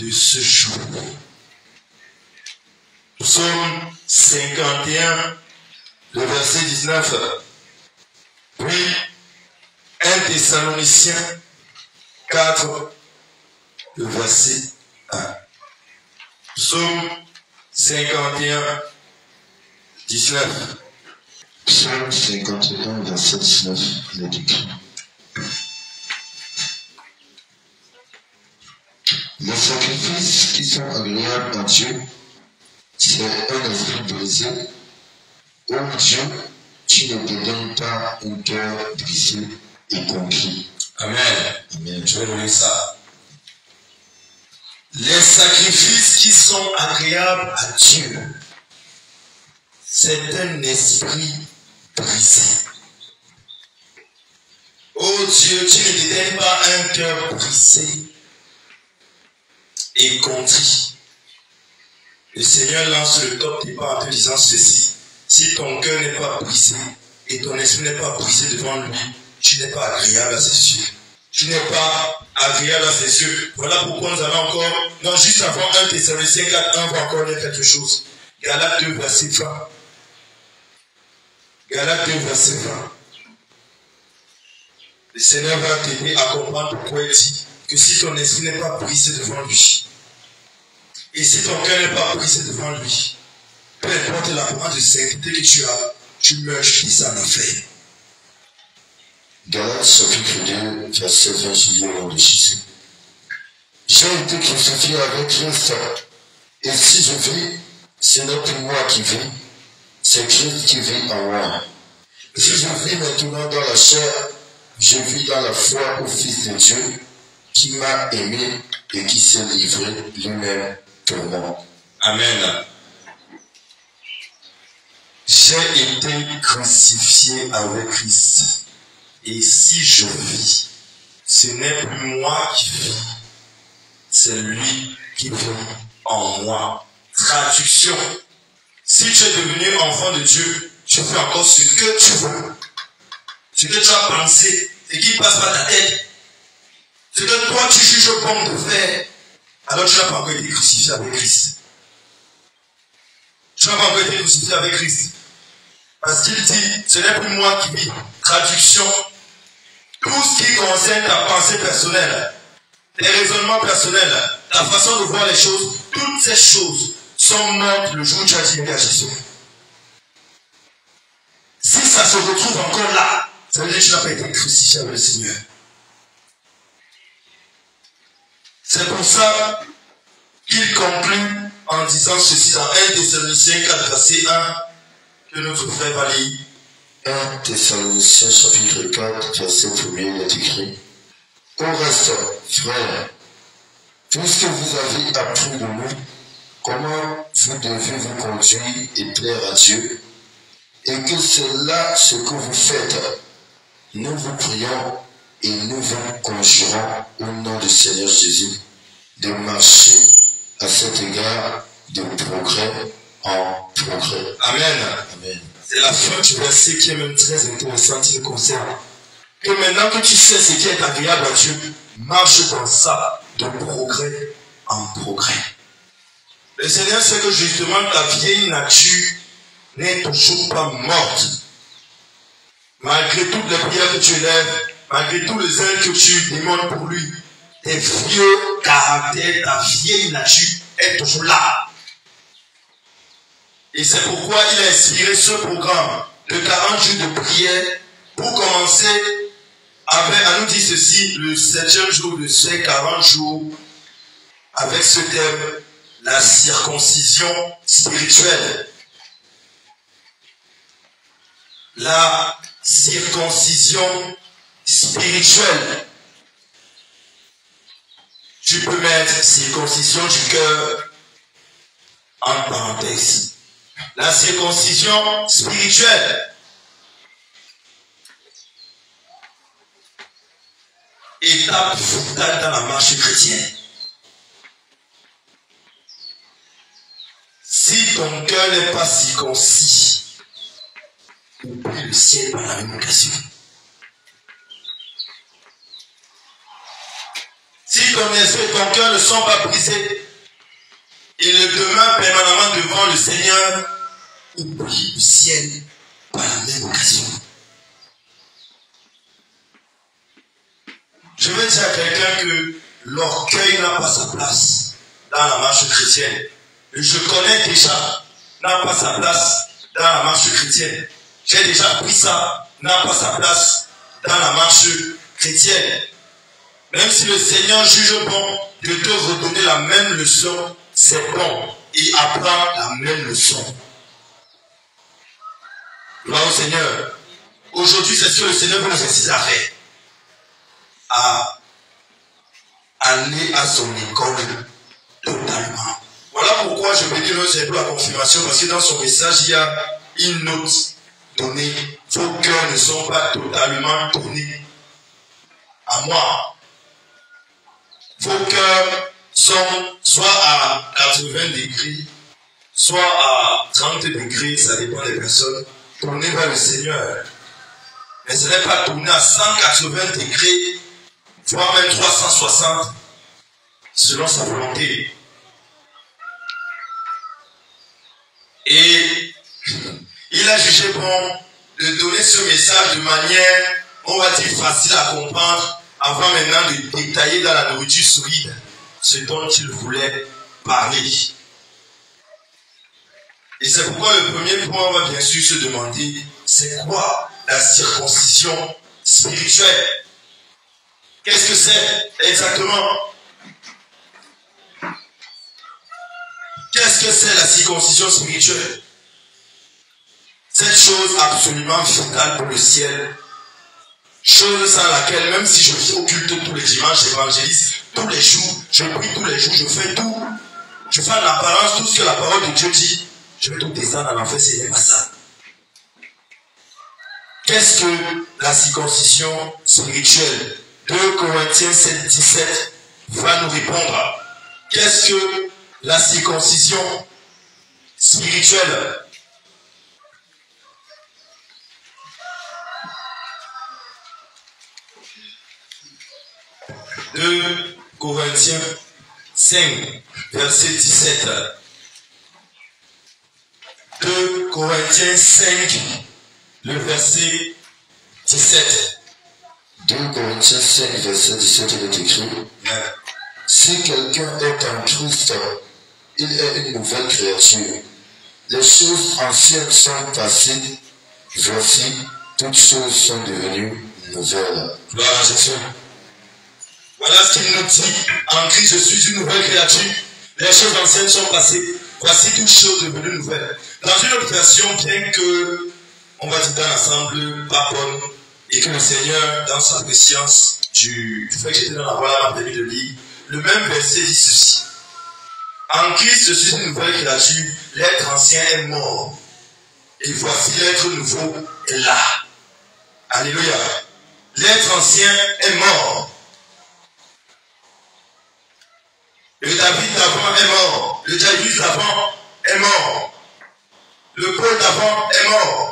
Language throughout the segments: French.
de ce jour. Psaume 51, le verset 19. Puis 1 Thessaloniciens 4, le verset 1. Psaume 51, 19. Psaume 51, verset 19, il est écrit. Les sacrifices qui sont agréables à Dieu, c'est un esprit brisé. Ô Dieu, tu ne te donnes pas un cœur brisé et conquis. Amen. Amen. Je vais lire ça. Les sacrifices qui sont agréables à Dieu, c'est un esprit brisé. Oh Dieu, tu ne te donnes pas un cœur brisé et contrit. Le Seigneur lance le top des pas en te disant ceci. Si ton cœur n'est pas brisé et ton esprit n'est pas brisé devant lui, tu n'es pas agréable à ses yeux. Tu n'es pas agréable à ses yeux. Voilà pourquoi nous allons encore, non, juste avant 1 Thessaloniciens 4, 1, on va encore lire quelque chose. Galates 2, verset 20. Galates 2, verset 20. Le Seigneur va t'aider à comprendre pourquoi il dit que si ton esprit n'est pas brisé devant lui, et si ton cœur n'est pas brisé devant lui, peu importe l'apparence de sainteté que tu as, tu meurs juste en enfer. Galates chapitre 2, verset 20, je lis au nom de Jésus. J'ai été crucifié avec Christ, et si je vis, ce n'est plus moi qui vis, c'est Christ qui vit en moi. Si je vis maintenant dans la chair, je vis dans la foi au Fils de Dieu, qui m'a aimé et qui s'est livré lui-même pour moi. Amen. J'ai été crucifié avec Christ. Et si je vis, ce n'est plus moi qui vis, c'est lui qui vit en moi. Traduction. Si tu es devenu enfant de Dieu, tu fais encore ce que tu veux. Ce que tu as pensé, ce qui passe par ta tête. Ce que toi tu juges bon de faire. Alors tu n'as pas encore été crucifié avec Christ. Tu n'as pas encore été crucifié avec Christ. Parce qu'il dit, ce n'est plus moi qui vis. Traduction. Tout ce qui concerne ta pensée personnelle, tes raisonnements personnels, ta façon de voir les choses, toutes ces choses sont mortes le jour où tu as dit oui à Jésus. Si ça se retrouve encore là, ça veut dire que tu n'as pas été crucifié avec le Seigneur. C'est pour ça qu'il conclut en disant ceci dans 1 Thessaloniciens 4, verset 1, que notre frère va lire. 1 Thessaloniciens chapitre 4, verset 1er, il est écrit. Au reste, frères, puisque vous avez appris de nous comment vous devez vous conduire et plaire à Dieu, et que c'est là ce que vous faites, nous vous prions et nous vous conjurons au nom du Seigneur Jésus de marcher à cet égard de progrès en progrès. Amen. Amen. C'est la fin du verset qui est même très intéressant, qui le concerne. Que maintenant que tu sais ce qui est agréable à Dieu, marche dans ça, de progrès en progrès. Le Seigneur sait que justement ta vieille nature n'est toujours pas morte. Malgré toutes les prières que tu élèves, malgré tous les ailes que tu demandes pour lui, tes vieux caractères, ta vieille nature est toujours là. Et c'est pourquoi il a inspiré ce programme de 40 jours de prière pour commencer à nous dire ceci, le 7e jour de ces 40 jours, avec ce thème, la circoncision spirituelle. La circoncision spirituelle. Tu peux mettre circoncision du cœur en parenthèse. La circoncision spirituelle. Étape vitale dans la marche chrétienne. Si ton cœur n'est pas circoncis, oublie le ciel par la même occasion. Si si ton esprit et ton cœur ne sont pas brisés, et le demeure permanemment devant le Seigneur, oublie le ciel par la même occasion. Je veux dire à quelqu'un que l'orgueil n'a pas sa place dans la marche chrétienne. Et je connais déjà, n'a pas sa place dans la marche chrétienne. J'ai déjà pris ça, n'a pas sa place dans la marche chrétienne. Même si le Seigneur juge bon de te redonner la même leçon, c'est bon. Et apprend la même leçon. Gloire au Seigneur. Aujourd'hui, c'est ce que le Seigneur veut nous inciter à faire. À aller à son école totalement. Voilà pourquoi je vais dire c'est pour la confirmation, parce que dans son message, il y a une note donnée. Vos cœurs ne sont pas totalement tournés à moi. Vos cœurs sont soit à 80 degrés, soit à 30 degrés, ça dépend des personnes, tournés vers le Seigneur. Mais ce n'est pas tourné à 180 degrés, voire même 360, selon sa volonté. Et il a jugé bon de donner ce message de manière, on va dire, facile à comprendre, avant maintenant de détailler dans la nourriture solide ce dont il voulait parler. Et c'est pourquoi le premier point, on va bien sûr se demander, c'est quoi la circoncision spirituelle? Qu'est-ce que c'est exactement? Qu'est-ce que c'est la circoncision spirituelle? Cette chose absolument vitale pour le ciel, chose sans laquelle, même si je suis occulte tous les dimanches, j'évangélise tous les jours, je prie tous les jours, je fais tout, je fais en apparence tout ce que la parole de Dieu dit, je vais tout descendre à l'enfer, ce n'est pas ça. Qu'est-ce que la circoncision spirituelle? 2 Corinthiens 7, 17 va nous répondre. Qu'est-ce que la circoncision spirituelle? De Corinthiens 5, verset 17. 2 Corinthiens 5, le verset 17. 2 Corinthiens 5, verset 17, il est écrit: Si quelqu'un est en Christ, il est une nouvelle créature. Les choses anciennes sont passées, voici, toutes choses sont devenues nouvelles. Gloire à Jésus. Voilà ce qu'il nous dit. En Christ, je suis une nouvelle créature. Les choses anciennes sont passées. Voici toutes choses devenues nouvelles. Dans une autre version, bien que, on va dire dans l'ensemble, pas bonne, et que le Seigneur, dans sa préscience du fait que j'étais dans la voie, m'a permis de lire, le même verset dit ceci. En Christ, je suis une nouvelle créature. L'être ancien est mort. Et voici l'être nouveau est là. Alléluia. L'être ancien est mort. Le David d'avant est mort. Le Jairus d'avant est mort. Le Paul d'avant est mort.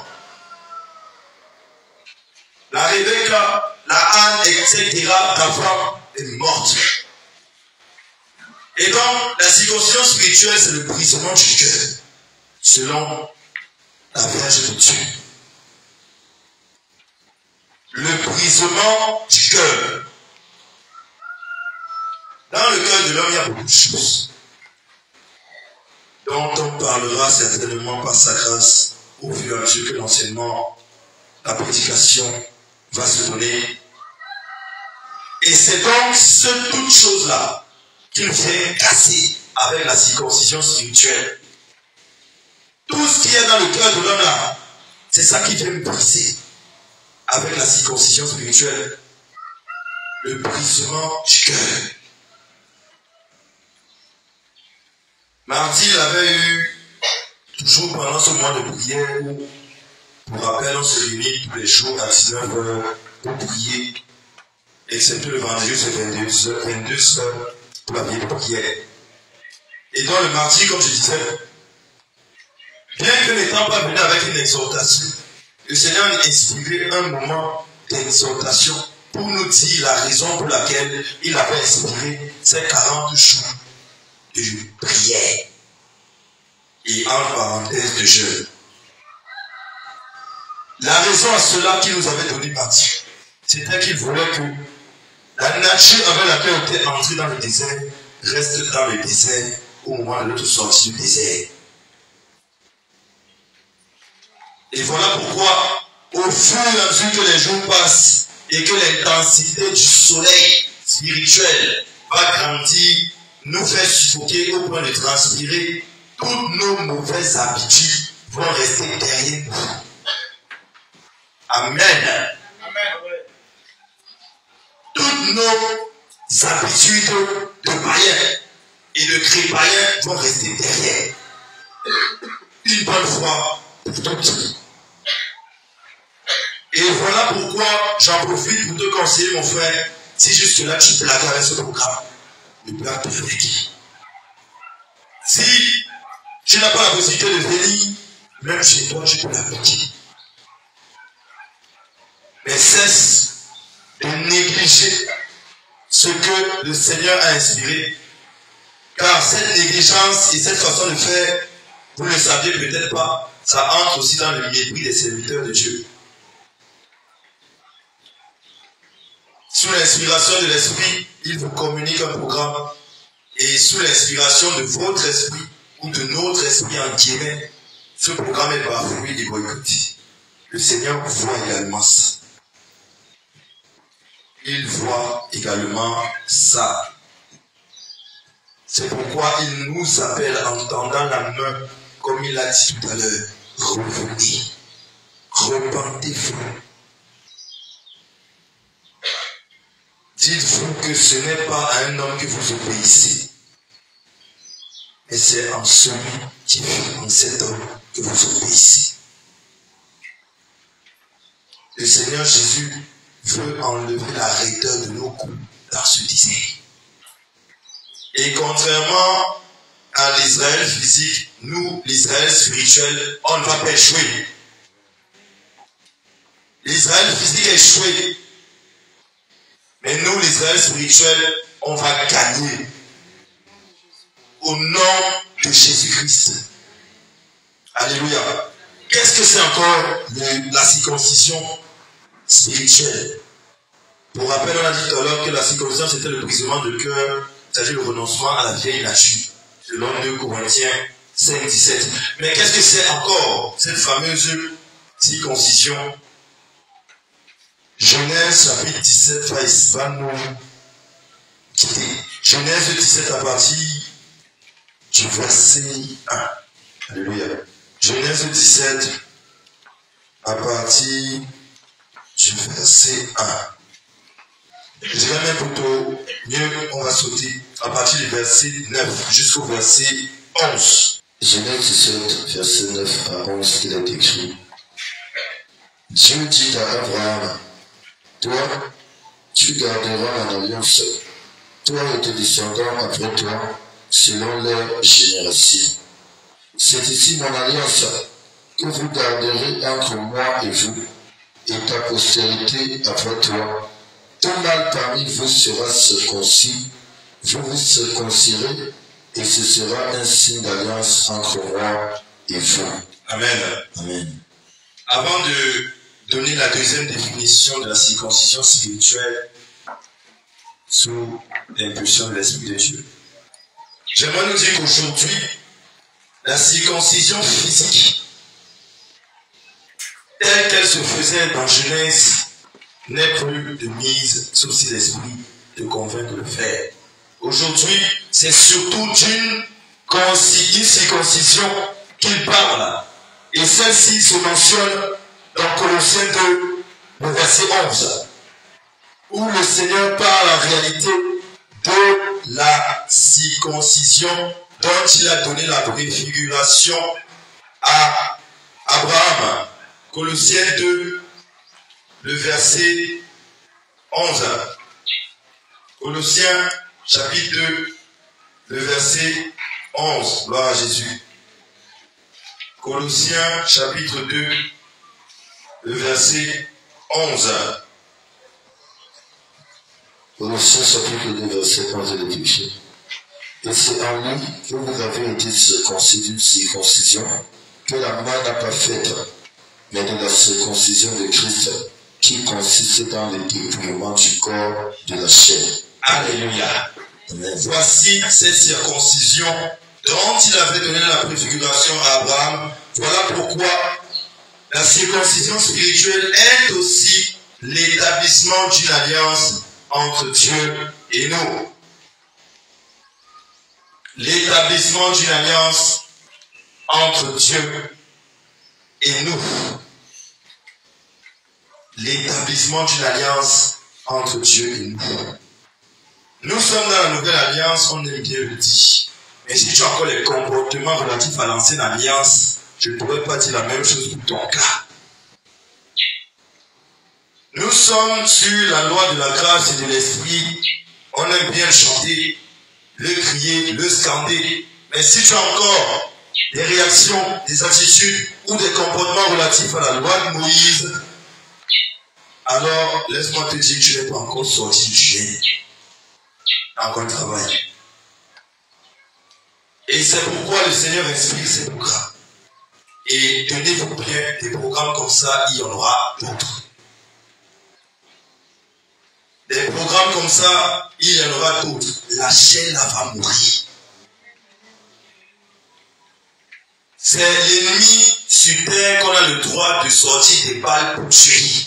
La Rebecca, la Anne, etc. d'avant est morte. Et donc, la circoncision spirituelle, c'est le brisement du cœur, selon la Vierge de Dieu. Le brisement du cœur. Dans le cœur de l'homme, il y a beaucoup de choses dont on parlera certainement par sa grâce au fur et à mesure que l'enseignement, la prédication va se donner. Et c'est donc toutes choses-là qu'il vient casser avec la circoncision spirituelle. Tout ce qui est dans le cœur de l'homme là, c'est ça qui vient briser avec la circoncision spirituelle. Le brisement du cœur. Mardi, il avait eu, toujours pendant ce mois de prière, où, pour rappel, on se réunit tous les jours à 19h pour prier, excepté le vendredi, c'est 22h pour la vie de prière. Et donc le mardi, comme je disais, bien que n'étant pas venu avec une exhortation, le Seigneur a inspiré un moment d'exhortation pour nous dire la raison pour laquelle il avait inspiré ces 40 jours de prière et en parenthèse de jeûne. La raison à cela qu'il nous avait donné partie, c'était qu'il voulait que la nature avec laquelle on était entré dans le désert reste dans le désert au moment de notre sortie du désert. Et voilà pourquoi, au fur et à mesure que les jours passent et que l'intensité du soleil spirituel va grandir, nous fait suffoquer au point de transpirer, toutes nos mauvaises habitudes vont rester derrière nous. Amen. Toutes nos habitudes de païens et de crépaïens vont rester derrière. Une bonne fois pour toutes. Et voilà pourquoi j'en profite pour te conseiller, mon frère, si jusque-là tu blagues avec ce programme, ne blague pas avec qui. Si tu n'as pas la possibilité de venir, même chez toi, tu peux l'appliquer. Mais cesse de négliger ce que le Seigneur a inspiré. Car cette négligence et cette façon de faire, vous ne le saviez peut-être pas, ça entre aussi dans le mépris des serviteurs de Dieu. Sous l'inspiration de l'Esprit, il vous communique un programme. Et sous l'inspiration de votre esprit, ou de notre esprit en guillemets, ce programme est bafoué et boycotté. Le Seigneur voit également ça. Il voit également ça. C'est pourquoi il nous appelle en tendant la main, comme il a dit tout à l'heure, revenez, repentez-vous. Dites-vous que ce n'est pas à un homme que vous obéissez, mais c'est en celui qui vit en cet homme que vous obéissez. Le Seigneur Jésus veut enlever la raideur de nos coups dans ce désert. Et contrairement à l'Israël physique, nous, l'Israël spirituel, on ne va pas échouer. L'Israël physique a échoué. Mais nous, l'Israël spirituel, on va gagner. Au nom de Jésus-Christ. Alléluia. Qu'est-ce que c'est encore la circoncision spirituelle? Pour rappel, on a dit tout à l'heure que la circoncision, c'était le brisement de cœur, c'est-à-dire le renoncement à la vieille nature, selon 2 Corinthiens 5, 17. Mais qu'est-ce que c'est encore cette fameuse circoncision? Genèse chapitre 17 va nous quitter. Genèse 17 à partir du verset 1. Alléluia. Genèse 17 à partir du verset 1. Je dirais même plutôt, mieux on va sauter à partir du verset 9 jusqu'au verset 11. Genèse 17, verset 9 à 11, il est écrit. Dieu dit à Abraham, toi, tu garderas mon alliance, toi et tes descendants après toi, selon leur génération. C'est ici mon alliance que vous garderez entre moi et vous, et ta postérité après toi. Tout mâle parmi vous sera circoncis, vous vous circoncirez, et ce sera un signe d'alliance entre moi et vous. Amen. Amen. Avant de donner la deuxième définition de la circoncision spirituelle sous l'impulsion de l'Esprit de Dieu, j'aimerais nous dire qu'aujourd'hui, la circoncision physique, telle qu'elle se faisait dans Genèse, n'est plus de mise, sauf si l'Esprit te convainc de le faire. Aujourd'hui, c'est surtout d'une circoncision qu'il parle. Et celle-ci se mentionne dans Colossiens 2, le verset 11, où le Seigneur parle en réalité de la circoncision dont il a donné la préfiguration à Abraham. Colossiens 2, le verset 11. Colossiens chapitre 2, le verset 11. Gloire à Jésus. Colossiens chapitre 2, le verset 11. Colossiens chapitre 2, verset 11 est écrit. Et c'est en lui que vous avez été circoncis d'une circoncision que la main n'a pas faite, mais de la circoncision de Christ, qui consiste dans le dépouillement du corps de la chair. Alléluia. Amen. Voici cette circoncision dont il avait donné la préfiguration à Abraham. Voilà pourquoi la circoncision spirituelle est aussi l'établissement d'une alliance entre Dieu et nous. L'établissement d'une alliance entre Dieu et nous. L'établissement d'une alliance entre Dieu et nous. Nous sommes dans la nouvelle alliance, on aime bien le dire. Mais si tu as encore les comportements relatifs à l'ancienne alliance, je ne pourrais pas dire la même chose pour ton cas. Nous sommes sur la loi de la grâce et de l'esprit. On aime bien le chanter, le crier, le scander. Mais si tu as encore des réactions, des attitudes ou des comportements relatifs à la loi de Moïse, alors laisse-moi te dire que tu n'es pas encore sorti du génie. Tu as encore un travail. Et c'est pourquoi le Seigneur inspire ces programmes. Et tenez-vous bien, des programmes comme ça, il y en aura d'autres. Des programmes comme ça, il y en aura d'autres. La chair là va mourir. C'est l'ennemi sur terre qu'on a le droit de sortir des balles pour tuer.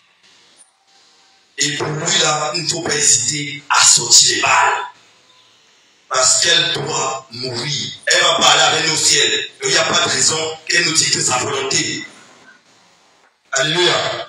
Et pour lui là, il ne faut pas hésiter à sortir les balles. Parce qu'elle doit mourir. Elle va parler avec nous au ciel. Il n'y a pas de raison qu'elle nous dicte sa volonté. Alléluia.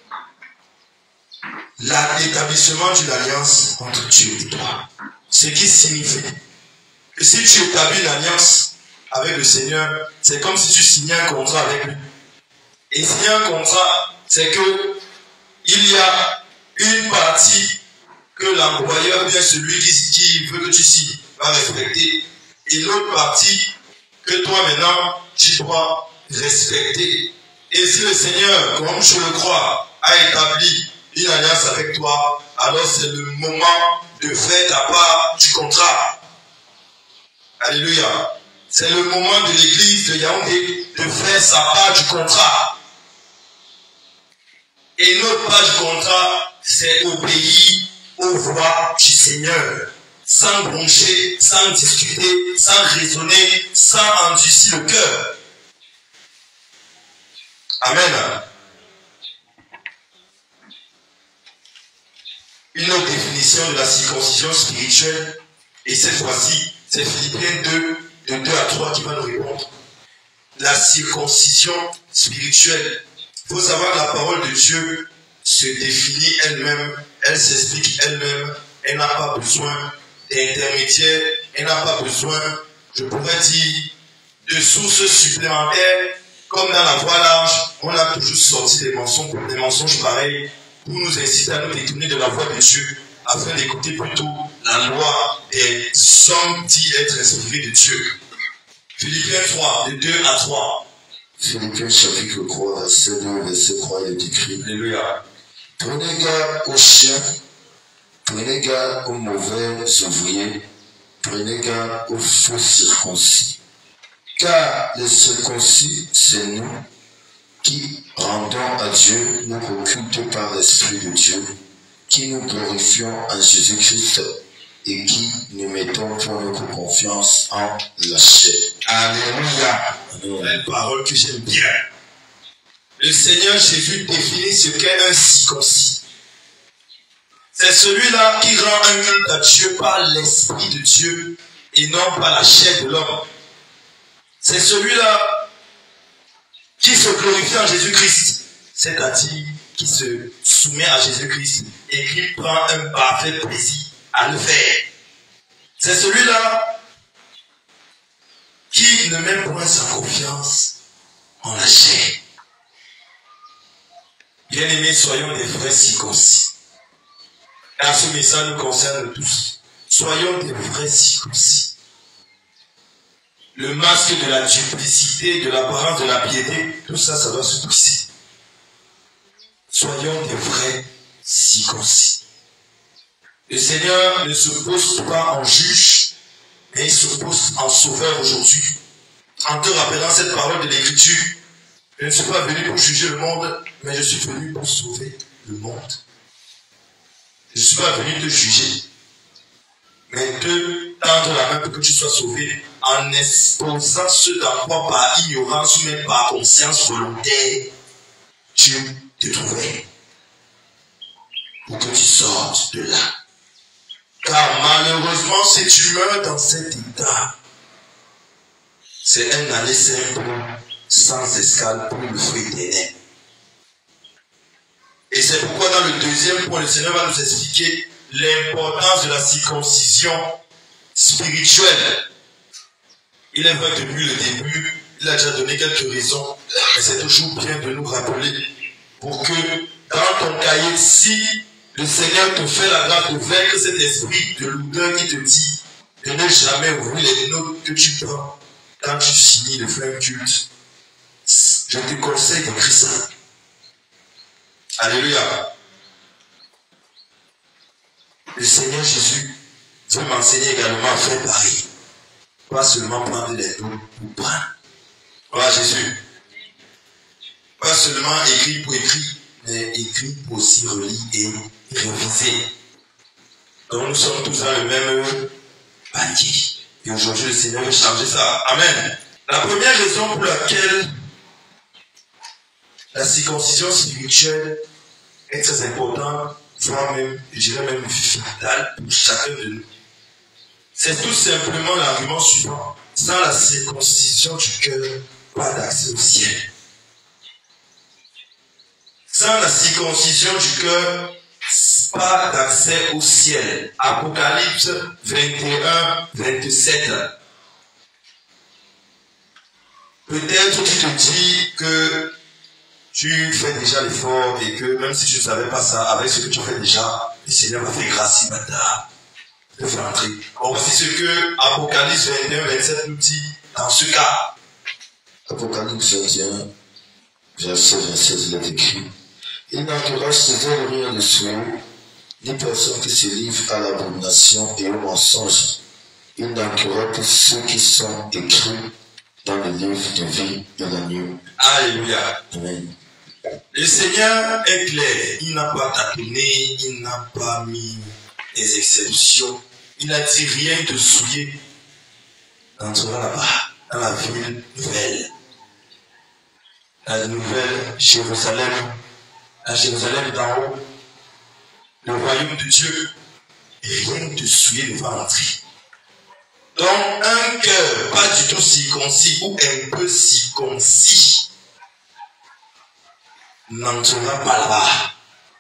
L'établissement d'une alliance entre Dieu et toi. Ce qui signifie que si tu établis une alliance avec le Seigneur, c'est comme si tu signais un contrat avec lui. Et signer un contrat, c'est que il y a une partie que l'employeur, bien celui qui veut que tu signes, va respecter. Et l'autre partie que toi maintenant, tu dois respecter. Et si le Seigneur, comme je le crois, a établi une alliance avec toi, alors c'est le moment de faire ta part du contrat. Alléluia. C'est le moment de l'église de Yaoundé de faire sa part du contrat. Et notre part du contrat, c'est obéir aux voix du Seigneur. Sans broncher, sans discuter, sans raisonner, sans endurcir le cœur. Amen. Une autre définition de la circoncision spirituelle, et cette fois-ci, c'est Philippiens 2, de 2 à 3 qui va nous répondre. La circoncision spirituelle. Il faut savoir que la parole de Dieu se définit elle-même, elle s'explique elle-même, elle n'a pas besoin d'intermédiaire, elle n'a pas besoin, je pourrais dire, de sources supplémentaires, comme dans la voie large, on a toujours sorti des mensonges pareils, pour nous inciter à nous détourner de la voie de Dieu, afin d'écouter plutôt la loi des hommes dits être inspirés de Dieu. Philippiens 3, de 2 à 3. Philippiens chapitre 3, verset 2, verset 3, il est écrit. Alléluia. Prenez garde aux chiens, prenez garde aux mauvais ouvriers, prenez garde aux faux circoncis. Car les circoncis, c'est nous qui rendons à Dieu notre culte par l'Esprit de Dieu, qui nous glorifions en Jésus-Christ et qui nous mettons pour notre confiance en la chair. Alléluia. Une parole que j'aime bien. Le Seigneur Jésus définit ce qu'est un circoncis. C'est celui-là qui rend un culte à Dieu par l'Esprit de Dieu et non par la chair de l'homme. C'est celui-là qui se glorifie en Jésus-Christ, c'est-à-dire qui se soumet à Jésus-Christ et qui prend un parfait plaisir à le faire. C'est celui-là qui ne met point sa confiance en la chair. Bien-aimés, soyons des vrais circoncis. Car ce message nous concerne tous. Soyons des vrais circoncis. Le masque de la duplicité, de l'apparence de la piété, tout ça, ça doit se briser. Soyons des vrais circoncis. Le Seigneur ne se pose pas en juge, mais il se pose en sauveur aujourd'hui. En te rappelant cette parole de l'Écriture, je ne suis pas venu pour juger le monde, mais je suis venu pour sauver le monde. Je ne suis pas venu te juger, mais te tendre la main pour que tu sois sauvé en exposant ce dans quoi par ignorance ou même par conscience volontaire tu te trouvais. Pour que tu sortes de là. Car malheureusement, si tu meurs dans cet état, c'est un aller simple, sans escale pour le fruit éternel. Et c'est pourquoi dans le deuxième point, le Seigneur va nous expliquer l'importance de la circoncision spirituelle. Il est vrai que depuis le début, il a déjà donné quelques raisons, mais c'est toujours bien de nous rappeler pour que dans ton cahier, si le Seigneur te fait la grâce de vaincre cet esprit de lourdeur qui te dit de ne jamais ouvrir les notes que tu prends quand tu finis le frère culte, je te conseille d'écrire ça. Alléluia. Le Seigneur Jésus veut m'enseigner également à faire pareil. Pas seulement prendre les notes pour prendre. Voilà Jésus. Pas seulement écrire pour écrire, mais écrire pour aussi relire et réviser. Donc nous sommes tous dans le même panier. Et aujourd'hui le Seigneur veut changer ça. Amen. La première raison pour laquelle la circoncision spirituelle est très importante, voire même, je dirais même vitale pour chacun de nous. C'est tout simplement l'argument suivant. Sans la circoncision du cœur, pas d'accès au ciel. Sans la circoncision du cœur, pas d'accès au ciel. Apocalypse 21, 27. Peut-être tu te dis que tu fais déjà l'effort et que même si tu ne savais pas ça, avec ce que tu fais déjà, le Seigneur va faire grâce ce matin de faire entrer. Or, voici ce que Apocalypse 21, 27 nous dit dans ce cas. Apocalypse 21, verset 27, il est écrit: il n'encourage chez elle rien de souillure, ni personne qui se livre à l'abomination et au mensonge. Il n'encourage que ceux qui sont écrits dans le livre de vie de l'agneau. Alléluia. Amen. Le Seigneur est clair, il n'a pas tâtonné, il n'a pas mis des exceptions, il n'a dit rien de souillé. Entrera là-bas, dans la ville nouvelle, la nouvelle Jérusalem, la Jérusalem d'en haut, le royaume de Dieu, et rien de souillé ne va entrer. Donc un cœur pas du tout circoncis ou un peu circoncis n'entrera pas là-bas.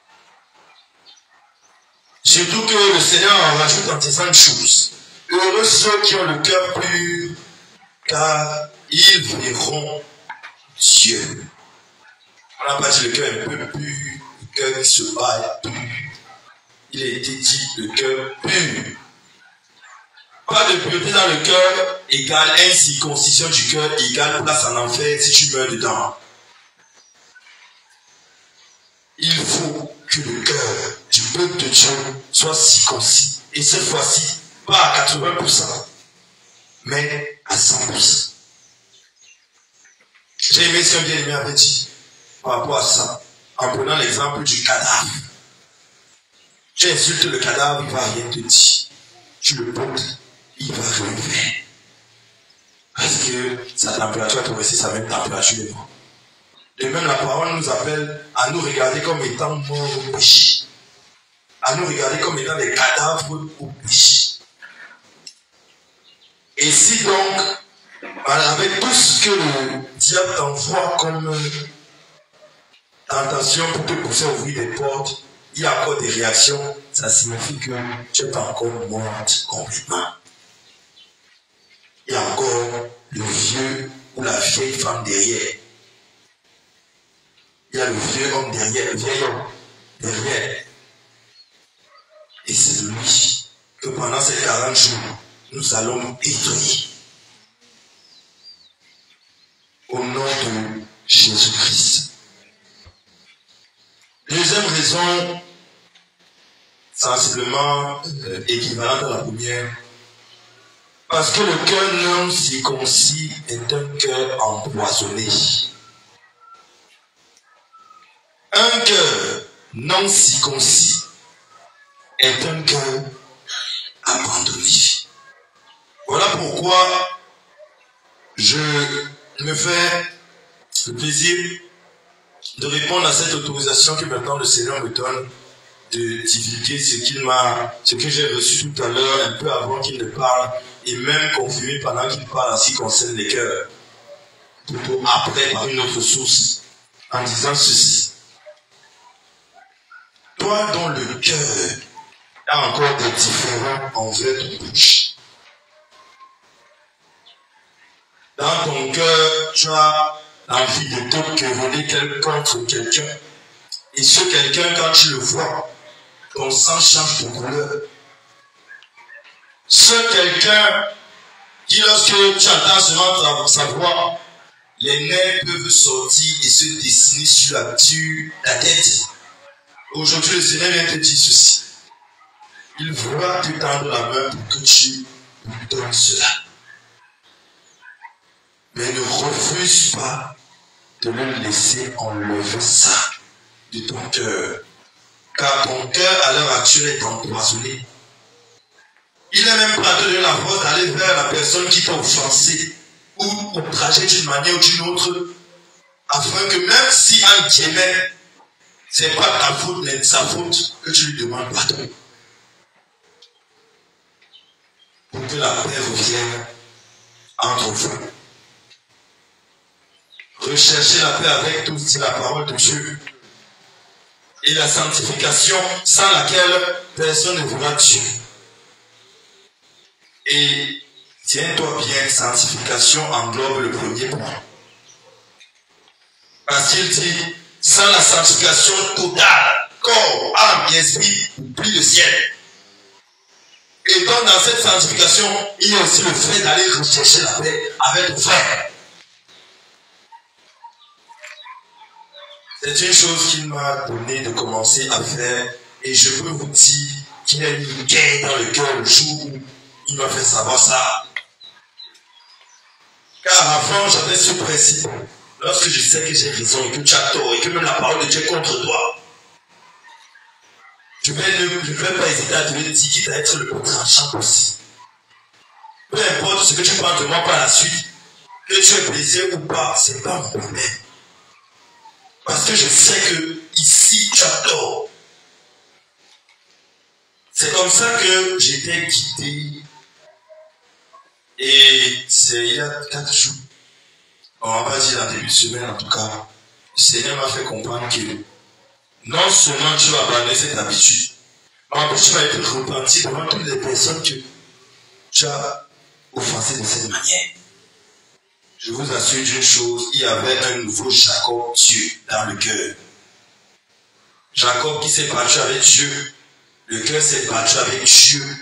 Surtout que le Seigneur en rajoute en disant une chose. Heureux ceux qui ont le cœur pur, car ils verront Dieu. On n'a pas dit le cœur un peu pur, le cœur qui se bat pur. Il a été dit le cœur pur. Pas de pureté dans le cœur égale incirconcision du cœur égale place en enfer si tu meurs dedans. Il faut que le cœur du peuple de Dieu soit circoncis. Et cette fois-ci, pas à 80%, mais à 100%. J'ai aimé ce qu'un bien-aimé avait dit par rapport à ça, en prenant l'exemple du cadavre. Tu insultes le cadavre, il ne va rien te dire. Tu le portes, il va relever. Parce que sa température est restée sa même température. De même, la parole nous appelle à nous regarder comme étant morts au péché. À nous regarder comme étant des cadavres au péché. Et si donc, avec tout ce que le diable t'envoie comme tentation pour te pousser à ouvrir des portes, il y a encore des réactions, ça signifie que tu es encore morte complètement. Il y a encore le vieux ou la vieille femme derrière. Il y a le vieux homme derrière, le vieil homme derrière. Et c'est lui que pendant ces 40 jours, nous allons détruire. Au nom de Jésus-Christ. Deuxième raison, sensiblement équivalente à la première. Parce que le cœur non circoncis est un cœur empoisonné. Un cœur non circoncis est un cœur abandonné. Voilà pourquoi je me fais le plaisir de répondre à cette autorisation que maintenant le Seigneur me donne de divulguer ce que j'ai reçu tout à l'heure, un peu avant qu'il ne parle, et même confirmer pendant qu'il parle en ce qui concerne les cœurs. Plutôt après, par une autre source, en disant ceci. Toi dont le cœur a encore des différends envers ton bouche. Dans ton cœur, tu as envie de te quereller contre quelqu'un. Et ce quelqu'un, quand tu le vois, ton sang change de couleur. Ce quelqu'un qui, lorsque tu entends seulement sa voix, les nerfs peuvent sortir et se dessiner sur la tête. Aujourd'hui, le Seigneur vient te dire ceci. Il voudra te tendre la main pour que tu lui donnes cela. Mais ne refuse pas de le laisser enlever ça de ton cœur. Car ton cœur, à l'heure actuelle, est empoisonné. Il est même prêt à te donner la force d'aller vers la personne qui t'a offensé ou outragé d'une manière ou d'une autre, afin que même si un guillemets, c'est pas ta faute, mais sa faute, que tu lui demandes pardon. Pour que la paix revienne entre vous. Recherchez la paix avec tout, c'est la parole de Dieu. Et la sanctification sans laquelle personne ne verra Dieu. Et tiens-toi bien, sanctification englobe le premier point. Parce qu'il dit, sans la sanctification totale, corps, âme et esprit, oublie le ciel. Et donc dans cette sanctification, il y a aussi le fait d'aller rechercher la paix avec ton frère. C'est une chose qu'il m'a donné de commencer à faire, et je peux vous dire qu'il y a une guerre dans le cœur le jour où il m'a fait savoir ça. Car avant, j'avais ce principe. Lorsque je sais que j'ai raison et que tu as tort et que même la parole de Dieu est contre toi, je ne vais pas hésiter à te le dire, quitte à être le plus tranchant possible. Peu importe ce que tu penses de moi par la suite, que tu aies plaisir ou pas, ce n'est pas mon problème. Parce que je sais que ici, tu as tort. C'est comme ça que j'étais guidé. Et c'est il y a 4 jours. On va dire en début de semaine en tout cas. Le Seigneur m'a fait comprendre que non seulement tu vas abandonner cette habitude, mais en plus tu vas être repenti devant toutes les personnes que tu as offensées de cette manière. Je vous assure d'une chose, il y avait un nouveau Jacob Dieu dans le cœur. Jacob qui s'est battu avec Dieu, le cœur s'est battu avec Dieu.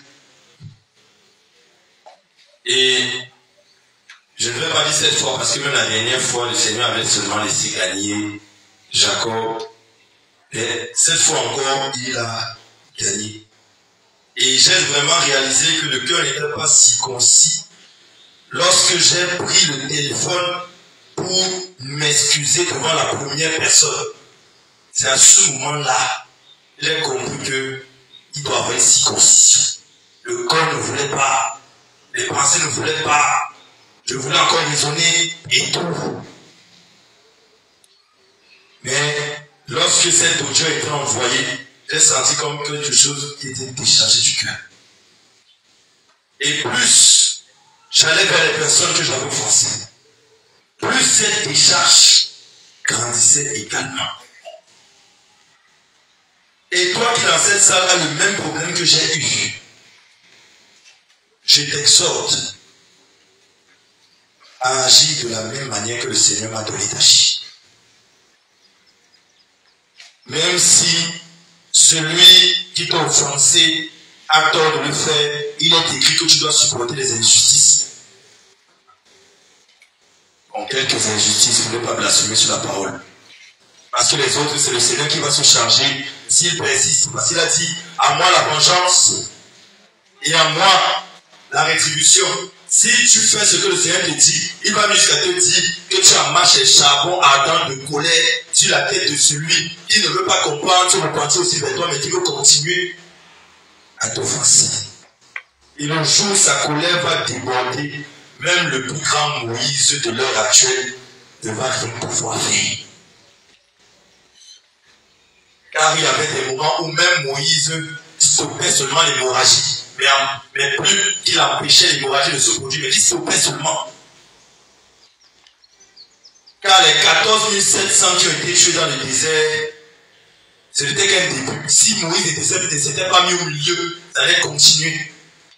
Et je ne vais pas dire cette fois parce que même la dernière fois, le Seigneur avait seulement laissé gagner Jacob. Et cette fois encore, il a gagné. Et j'ai vraiment réalisé que le cœur n'était pas circoncis. Lorsque j'ai pris le téléphone pour m'excuser devant la première personne, c'est à ce moment-là, j'ai compris qu'il doit avoir une circoncision. Le corps ne voulait pas, les pensées ne voulaient pas, je voulais encore raisonner et tout. Mais lorsque cet audio a été envoyé, j'ai senti comme quelque chose qui était déchargé du cœur. Et plus j'allais vers les personnes que j'avais offensées, plus cette décharge grandissait également. Et toi qui dans cette salle as le même problème que j'ai eu, je t'exhorte à agir de la même manière que le Seigneur m'a donné d'agir. Même si celui qui t'a offensé a tort de le faire, il est écrit que tu dois supporter les injustices. En quelques injustices, vous ne pouvez pas blasphémer sur la parole. Parce Parce que les autres, c'est le Seigneur qui va se charger s'il persiste. Parce qu'il a dit, à moi la vengeance et à moi la rétribution. Si tu fais ce que le Seigneur te dit, il va jusqu'à te dire que tu amarches les charbons ardents de colère sur la tête de celui qui ne veut pas comprendre son repentir aussi vers toi, mais qui veut continuer à t'offenser. Et le jour où sa colère va déborder, même le plus grand Moïse de l'heure actuelle ne va rien pouvoir faire. Car il y avait des moments où même Moïse stoppait seulement l'hémorragie. Mais plus qu'il empêchait l'hémorragie de se produire, mais il stoppait seulement. Car les 14 700 qui ont été tués dans le désert, ce n'était qu'un début. Si Moïs ne s'était pas mis au milieu, ça allait continuer.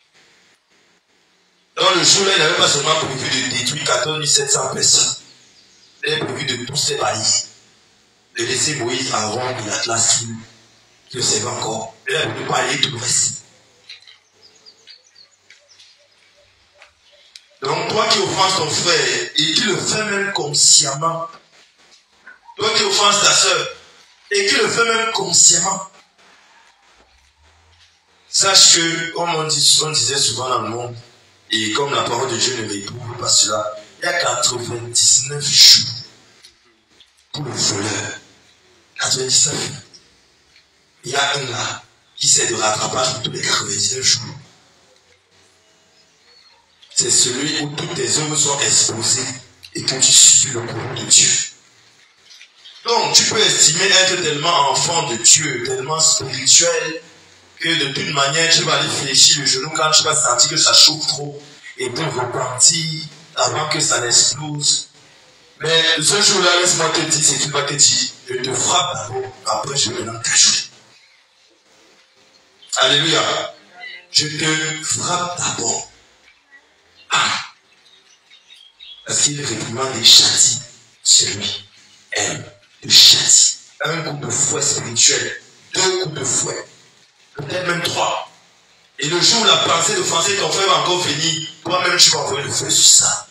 Dans le jour-là, il n'avait pas seulement prévu de détruire 14 700 personnes. Il avait prévu de tous les balayer. De laisser Moïse à Aaron et la classe qui le servait encore. Il a prévu de balayer tout le reste. Donc toi qui offenses ton frère et qui le fais même consciemment, toi qui offenses ta soeur et qui le fais même consciemment, sache que, comme on disait souvent dans le monde, et comme la parole de Dieu ne réprouve pas cela, il y a 99 jours pour le voleur. 99. Il y a un là qui sait de rattrapage pour tous les 99 jours. C'est celui où toutes tes œuvres sont exposées et que tu subis le courroux de Dieu. Donc, tu peux estimer être tellement enfant de Dieu, tellement spirituel, que de toute manière, tu vas aller fléchir le genou quand tu vas sentir que ça chauffe trop et pour repentir avant que ça n'explose. Mais ce jour-là, laisse-moi te dire, c'est qu'il va te dire, je te frappe d'abord, après je vais l'encacher. Alléluia. Je te frappe d'abord. Parce qu'il réprimande et châtie celui aime le châtie. Un coup de fouet spirituel, 2 coups de fouet, peut-être même 3. Et le jour où la pensée d'offenser ton frère va encore venir, toi-même tu vas envoyer le feu sur ça.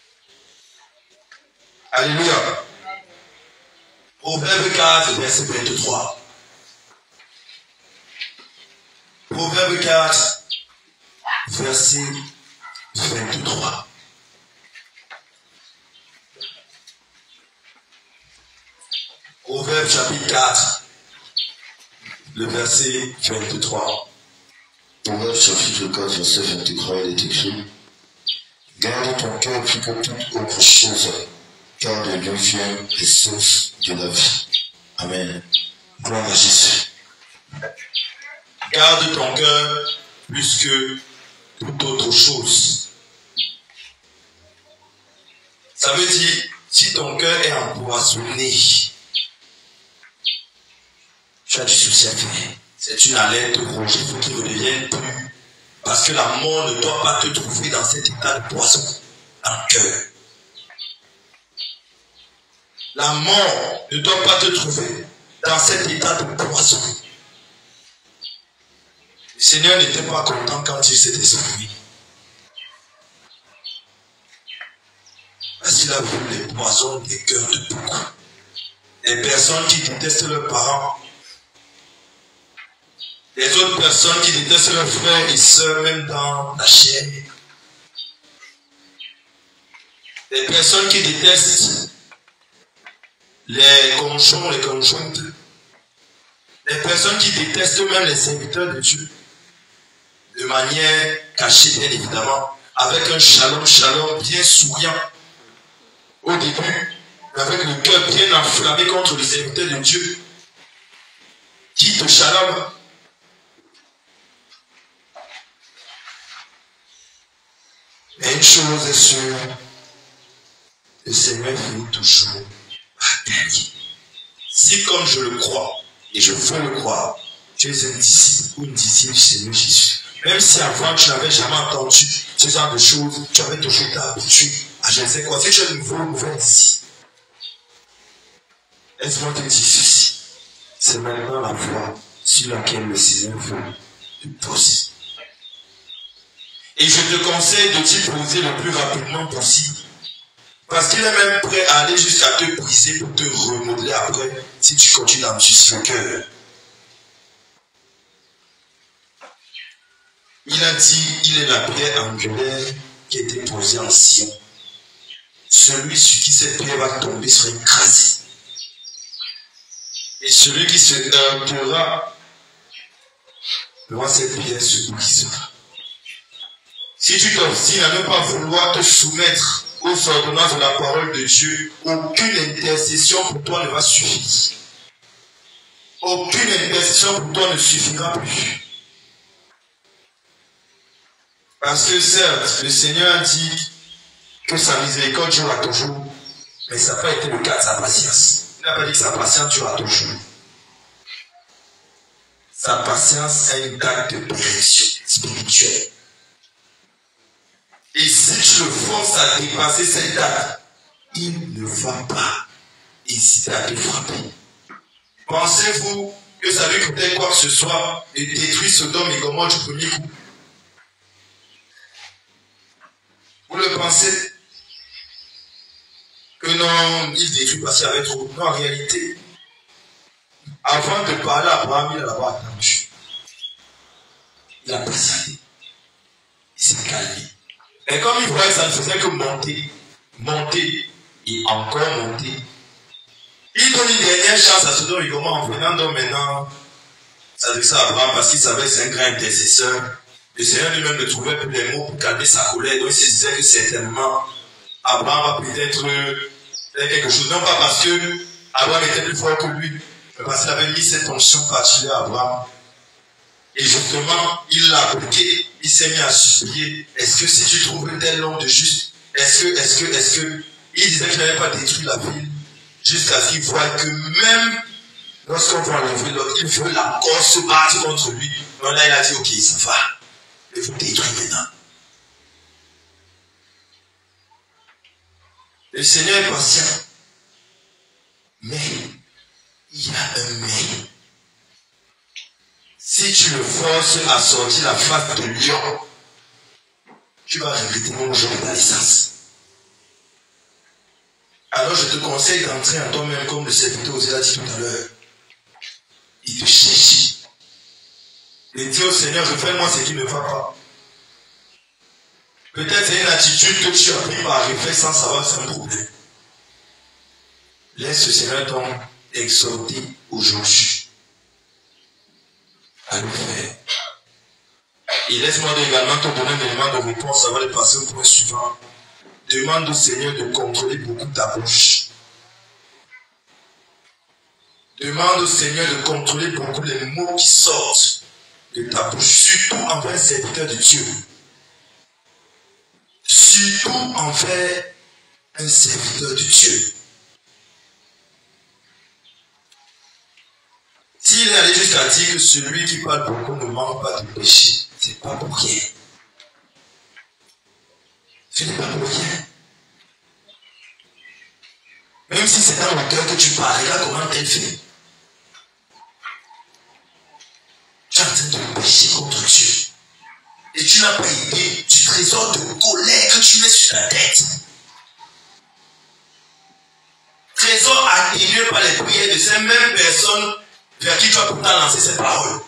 Alléluia. Proverbe 4, verset 23. Proverbe 4, verset 23. Proverbe chapitre 4, le verset 23. Proverbe chapitre 4, verset 23, il est écrit: garde ton cœur plus que toute autre chose, car de lui vient les sources de la vie. Amen. Gloire à Jésus. Garde ton cœur plus que toute autre chose. Ça veut dire, si ton cœur est empoisonné, tu as du souci à faire. C'est une alerte rouge, il faut qu'il redevienne pur. Parce que la mort ne doit pas te trouver dans cet état de poison dans le cœur. La mort ne doit pas te trouver dans cet état de poison. Le Seigneur n'était pas content quand il s'était sauvé. Parce qu'il a vu les poisons des cœurs de beaucoup. Les personnes qui détestent leurs parents. Les autres personnes qui détestent leurs frères et sœurs, même dans la chair. Les personnes qui détestent les conjoints, les conjointes. Les personnes qui détestent même les serviteurs de Dieu. De manière cachée, bien évidemment. Avec un shalom bien souriant. Au début, avec le cœur bien enflammé contre le serviteur de Dieu. Qui te shalom. Mais une chose est sûre, le Seigneur finit toujours par gagner. Si comme je le crois, et je veux le croire, tu es un disciple ou une disciple du Seigneur Jésus. Même si avant tu n'avais jamais entendu ce genre de choses, tu avais toujours été habitué à je ne sais quoi. Si tu es nouveau ici, laisse-moi te dire ceci. C'est maintenant la voie sur laquelle le Seigneur veut te poser. Et je te conseille de t'y poser le plus rapidement possible. Parce qu'il est même prêt à aller jusqu'à te briser pour te remodeler après si tu continues à me sucer le cœur. Il a dit, il est la pierre angulaire qui a été posée en Sion. Celui sur qui cette pierre va tomber sera écrasé. Et celui qui se heurtera devant cette pierre se brisera. Si tu t'obstines à ne pas vouloir te soumettre aux ordonnances de la parole de Dieu, aucune intercession pour toi ne va suffire. Aucune intercession pour toi ne suffira plus. Parce que certes, le Seigneur a dit que sa miséricorde durera toujours, mais ça n'a pas été le cas de sa patience. Il n'a pas dit que sa patience durera toujours. Sa patience a une date de péremption spirituelle. Et si tu le forces à dépasser cette date, il ne va pas hésiter à te frapper. Pensez-vous que ça lui coûtait quoi que ce soit de détruire Sodome et Gomorrhe du premier coup? Vous le pensez? Que non, il détruit parce qu'il y avait trop. Non, en réalité, avant de parler à Abraham, il a d'abord attendu. Il a patienté. Il s'est calmé. Et comme il voyait que ça ne faisait que monter et encore monter, il donne une dernière chance à Sodome et Gomorrhe en venant donc maintenant s'adresser à Abraham parce qu'il savait que c'est un grand intercesseur. Le Seigneur lui-même ne trouvait plus les mots pour calmer sa colère. Donc il se disait que certainement Abraham va peut-être faire quelque chose. Non pas parce que Abraham était plus fort que lui, mais parce qu'il avait mis cette onction particulière à Abraham. Et justement, il l'a appliqué. Il s'est mis à supplier. Est-ce que si tu trouves un tel homme de juste, est-ce que, il disait qu'il n'avait pas détruit la ville jusqu'à ce qu'il voie que même lorsqu'on va enlever l'autre, il veut encore se battre contre lui. Donc là, il a dit, ok, ça va. Il faut détruire maintenant. Le Seigneur est patient. Mais, il y a un mais. Si tu le forces à sortir la face de lion, tu vas regretter mon jour de ta licence. Alors je te conseille d'entrer en toi-même comme le serviteur Osée l'a dit tout à l'heure. Il te cherche. Et dis au Seigneur, refais-moi ce qui ne va pas. Peut-être c'est une attitude que tu as pris par réflexe sans savoir que c'est un problème. Laisse le Seigneur donc exhorter aujourd'hui à le faire. Et laisse-moi également te donner un élément de réponse avant de passer au point suivant. Demande au Seigneur de contrôler beaucoup ta bouche. Demande au Seigneur de contrôler beaucoup les mots qui sortent de ta bouche, surtout envers un serviteur de Dieu. Surtout envers un serviteur de Dieu. S'il est allé jusqu'à dire que celui qui parle beaucoup ne manque pas de péché, c'est pas pour rien. Ce n'est pas pour rien. Même si c'est dans le cœur que tu parles, regarde comment elle fait. Tu es en train de pécher contre Dieu. Et tu n'as pas idée du trésor de colère que tu mets sur ta tête. Trésor atténué par les prières de ces mêmes personnes vers qui tu as pourtant lancé cette parole.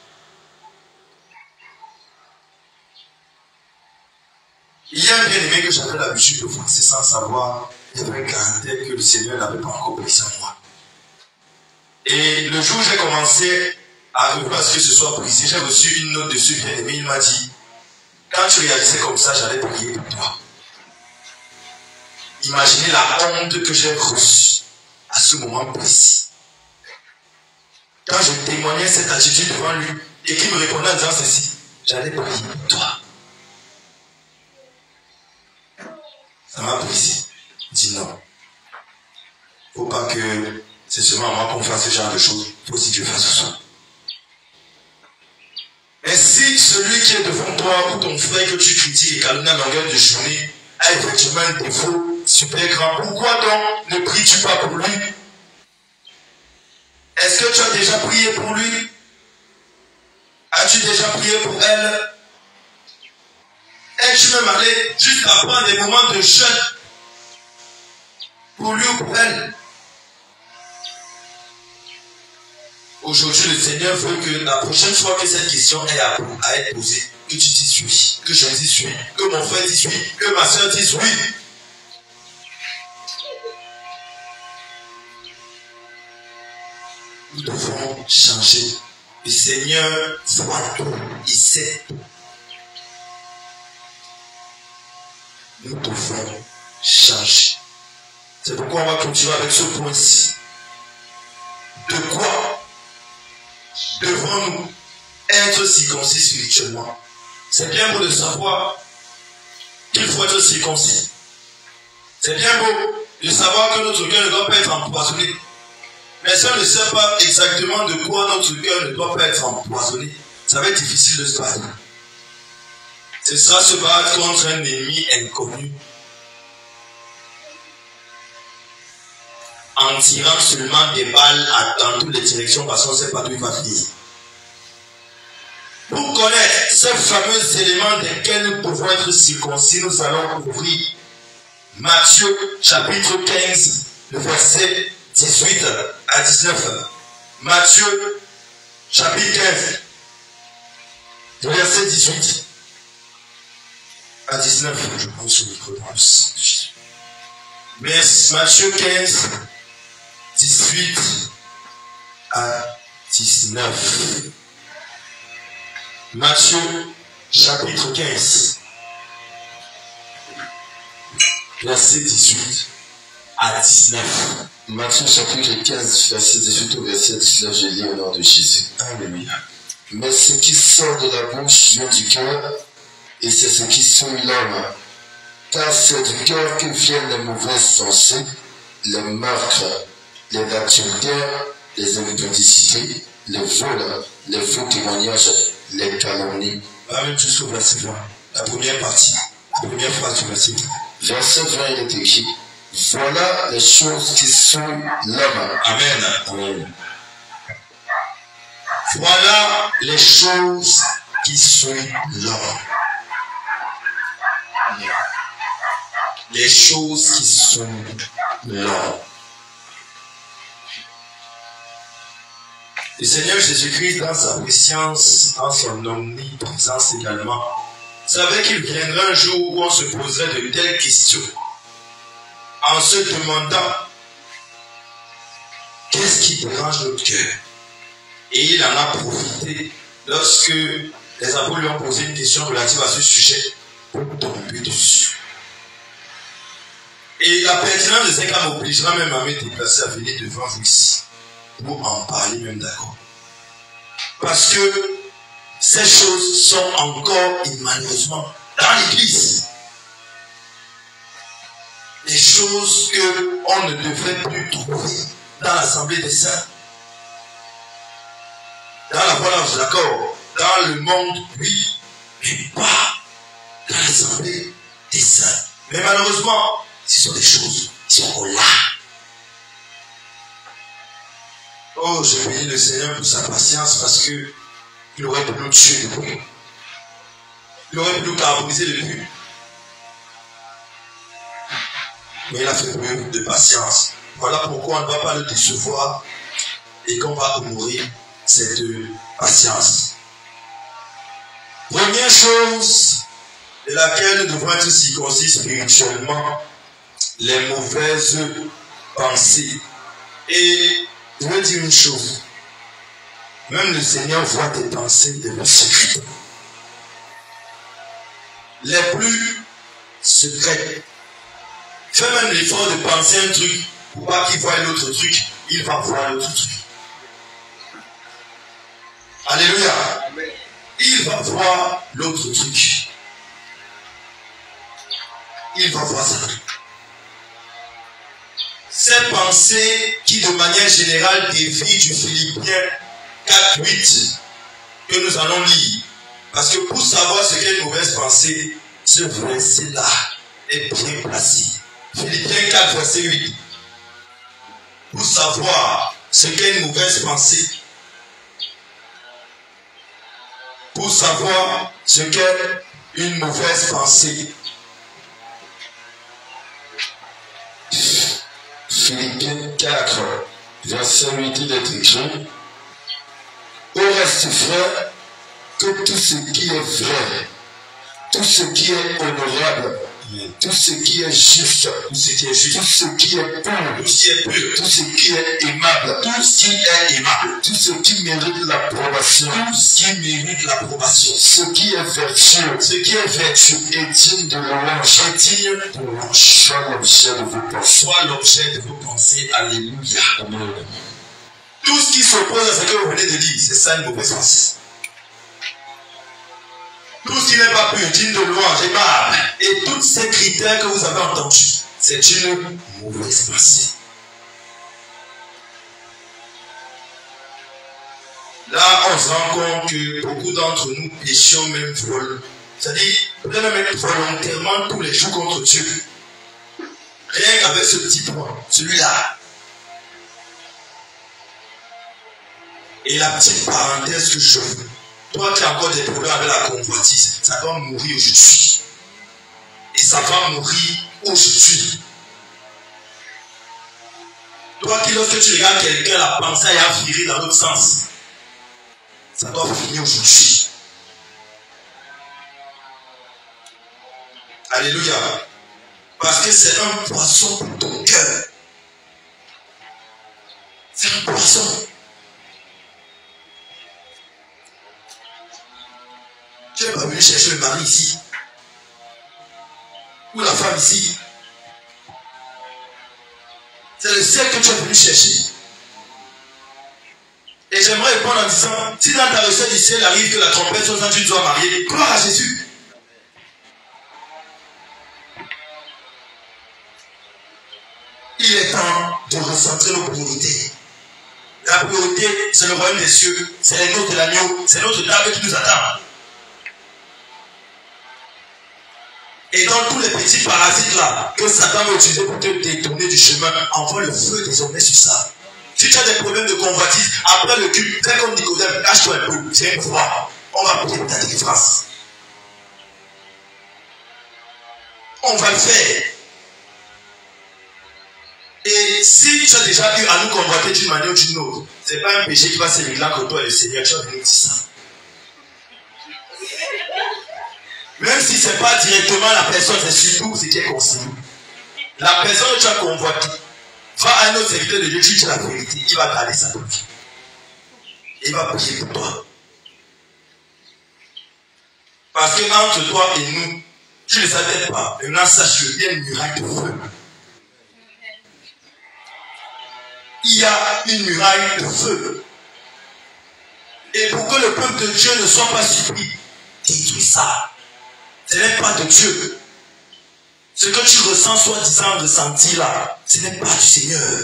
Il y a un bien-aimé que j'avais l'habitude de forcer sans savoir. Il y avait un caractère que le Seigneur n'avait pas encore pris en moi. Et le jour où j'ai commencé à vouloir ce que ce soit brisé, j'ai reçu une note de ce bien-aimé. Il m'a dit, quand tu réalisais comme ça, j'allais prier pour toi. Imaginez la honte que j'ai reçue à ce moment précis. Quand je témoignais cette attitude devant lui, et qu'il me répondait en disant ceci, j'allais prier pour toi. Ça m'a brisé. Je dis non. Il ne faut pas que c'est seulement à moi qu'on fasse ce genre de choses. Il faut aussi que Dieu fasse ce soit. Mais si celui qui est devant toi ou ton frère que tu critiques et calomnies à longueur de journée a effectivement un défaut super grand, pourquoi donc ne pries-tu pas pour lui? Est-ce que tu as déjà prié pour lui? As-tu déjà prié pour elle? Es-tu même allé jusqu'à prendre des moments de jeûne pour lui ou pour elle. Aujourd'hui, le Seigneur veut que la prochaine fois que cette question est à être posée, que tu dises oui, que je dise oui, que mon frère dise oui, que ma soeur dise oui. Nous devons changer. Le Seigneur voit tout, il sait tout. Nous devons changer. C'est pourquoi on va continuer avec ce point-ci. De quoi devons-nous être circoncis spirituellement? C'est bien beau de savoir qu'il faut être circoncis. C'est bien beau de savoir que notre cœur ne doit pas être empoisonné. Mais si on ne sait pas exactement de quoi notre cœur ne doit pas être empoisonné, ça va être difficile de se battre. Ce sera se battre contre un ennemi inconnu. En tirant seulement des balles dans toutes les directions parce qu'on ne sait pas d'où il va finir. Pour connaître ces fameux éléments desquels nous pouvons être circoncis, nous allons ouvrir Matthieu chapitre 15, le verset 18 à 19. Matthieu chapitre 15, le verset 18 à 19. Je prends ce micro dans le sang de Jésus. Mais Matthieu 15, 18 à 19. Matthieu chapitre 15, verset 18 à 19. Matthieu chapitre 15, verset 18 au verset 19, je lis au nom de Jésus. Alléluia. Mais ce qui sort de la bouche vient du cœur, et c'est ce qui souille l'homme. Car c'est du cœur que viennent les mauvaises pensées, les meurtres, les adultères, les impudicités, les vols, les faux témoignages, les calomnies. Même jusqu'au verset 20. La première partie, la première phrase du verset 20. Verset 20, il est écrit: voilà les choses qui souillent l'homme. Amen. Amen. Voilà les choses qui souillent l'homme. Les choses qui souillent l'homme. Le Seigneur Jésus-Christ, dans sa préscience, dans son omniprésence également, savait qu'il viendrait un jour où on se poserait de telles questions en se demandant qu'est-ce qui dérange notre cœur. Et il en a profité lorsque les apôtres lui ont posé une question relative à ce sujet pour tomber dessus. Et la pertinence de ces cas m'obligera même à me déplacer à venir devant vous ici pour en parler même d'accord. Parce que ces choses sont encore et malheureusement dans l'église. Des choses qu'on ne devrait plus trouver dans l'assemblée des saints. Dans la foi, je suis d'accord. Dans le monde, oui, mais pas dans l'assemblée des saints. Mais malheureusement, ce sont des choses qui sont encore là. Oh, je bénis le Seigneur pour sa patience parce que il aurait pu nous tuer depuis. Il aurait pu nous carboniser depuis. Mais il a fait preuve de patience. Voilà pourquoi on ne va pas le décevoir et qu'on va honorer cette patience. Première chose de laquelle nous devons être circoncis spirituellement, les mauvaises pensées. Et je veux dire une chose, même le Seigneur voit tes pensées de le secret. Les plus secrètes. Fais même l'effort de penser un truc pour pas qu'il voie l'autre truc, il va voir l'autre truc. Alléluia. Il va voir l'autre truc. Il va voir ça. Ces pensées qui de manière générale défient du Philippiens 4:8 que nous allons lire. Parce que pour savoir ce qu'est une mauvaise pensée, ce verset-là est bien placé. Philippiens 4, verset 8. Pour savoir ce qu'est une mauvaise pensée. Pour savoir ce qu'est une mauvaise pensée. Philippiens 4, verset 8, il est écrit: au reste, frère, que tout ce qui est vrai, tout ce qui est honorable, tout ce qui est juste, tout ce qui est pur, tout ce qui est aimable, tout ce qui mérite l'approbation, ce qui est vertueux, et digne de louange, soit l'objet de vos pensées. Alléluia. Amen. Tout ce qui s'oppose à ce que vous venez de dire, c'est ça une mauvaise pensée. Tout ce qui n'est pas pur, digne de louange, aimable, et tous ces critères que vous avez entendus, c'est une mauvaise pensée. Là, on se rend compte que beaucoup d'entre nous péchions même volontairement. C'est-à-dire, peut-être même volontairement tous les jours contre Dieu. Rien qu'avec ce petit point, celui-là. Et la petite parenthèse que je veux. Toi qui as encore des problèmes avec la convoitise, ça va mourir aujourd'hui. Et ça va mourir aujourd'hui. Toi qui, lorsque tu regardes quelqu'un, la pensée a viré dans l'autre sens, ça doit finir aujourd'hui. Alléluia. Parce que c'est un poisson pour ton cœur. C'est un poisson. Tu n'es pas venu chercher le mari ici. Ou la femme ici. C'est le ciel que tu es venu chercher. Et j'aimerais répondre en disant, si dans ta recette du ciel arrive que la trompette soit quand tu dois marier, gloire à Jésus. Il est temps de recentrer nos priorités. La priorité, c'est le royaume des cieux, c'est les noces de l'agneau, c'est notre table qui nous attend. Et dans tous les petits parasites là, que Satan va utiliser pour te détourner du chemin, envoie le feu désormais sur ça. Si tu as des problèmes de convoitise, après le culte, fais comme Nicodème, lâche-toi un peu, c'est une fois. On va prier pour ta délivrance. On va le faire. Et si tu as déjà eu à nous convoiter d'une manière ou d'une autre, ce n'est pas un péché qui va s'éviter entre toi et le Seigneur, tu vas venir dire ça. Même si ce n'est pas directement la personne, c'est surtout ce qui est conseillé. La personne que tu as convoité, va à un autre serviteur de Dieu, tu dis la vérité, il va garder sa vie. Il va prier pour toi. Parce que entre toi et nous, tu ne le savais pas. Maintenant, sache-le, il y a une muraille de feu. Il y a une muraille de feu. Et pour que le peuple de Dieu ne soit pas surpris, détruis ça. Ce n'est pas de Dieu. Ce que tu ressens, soi-disant ressenti là, ce n'est pas du Seigneur.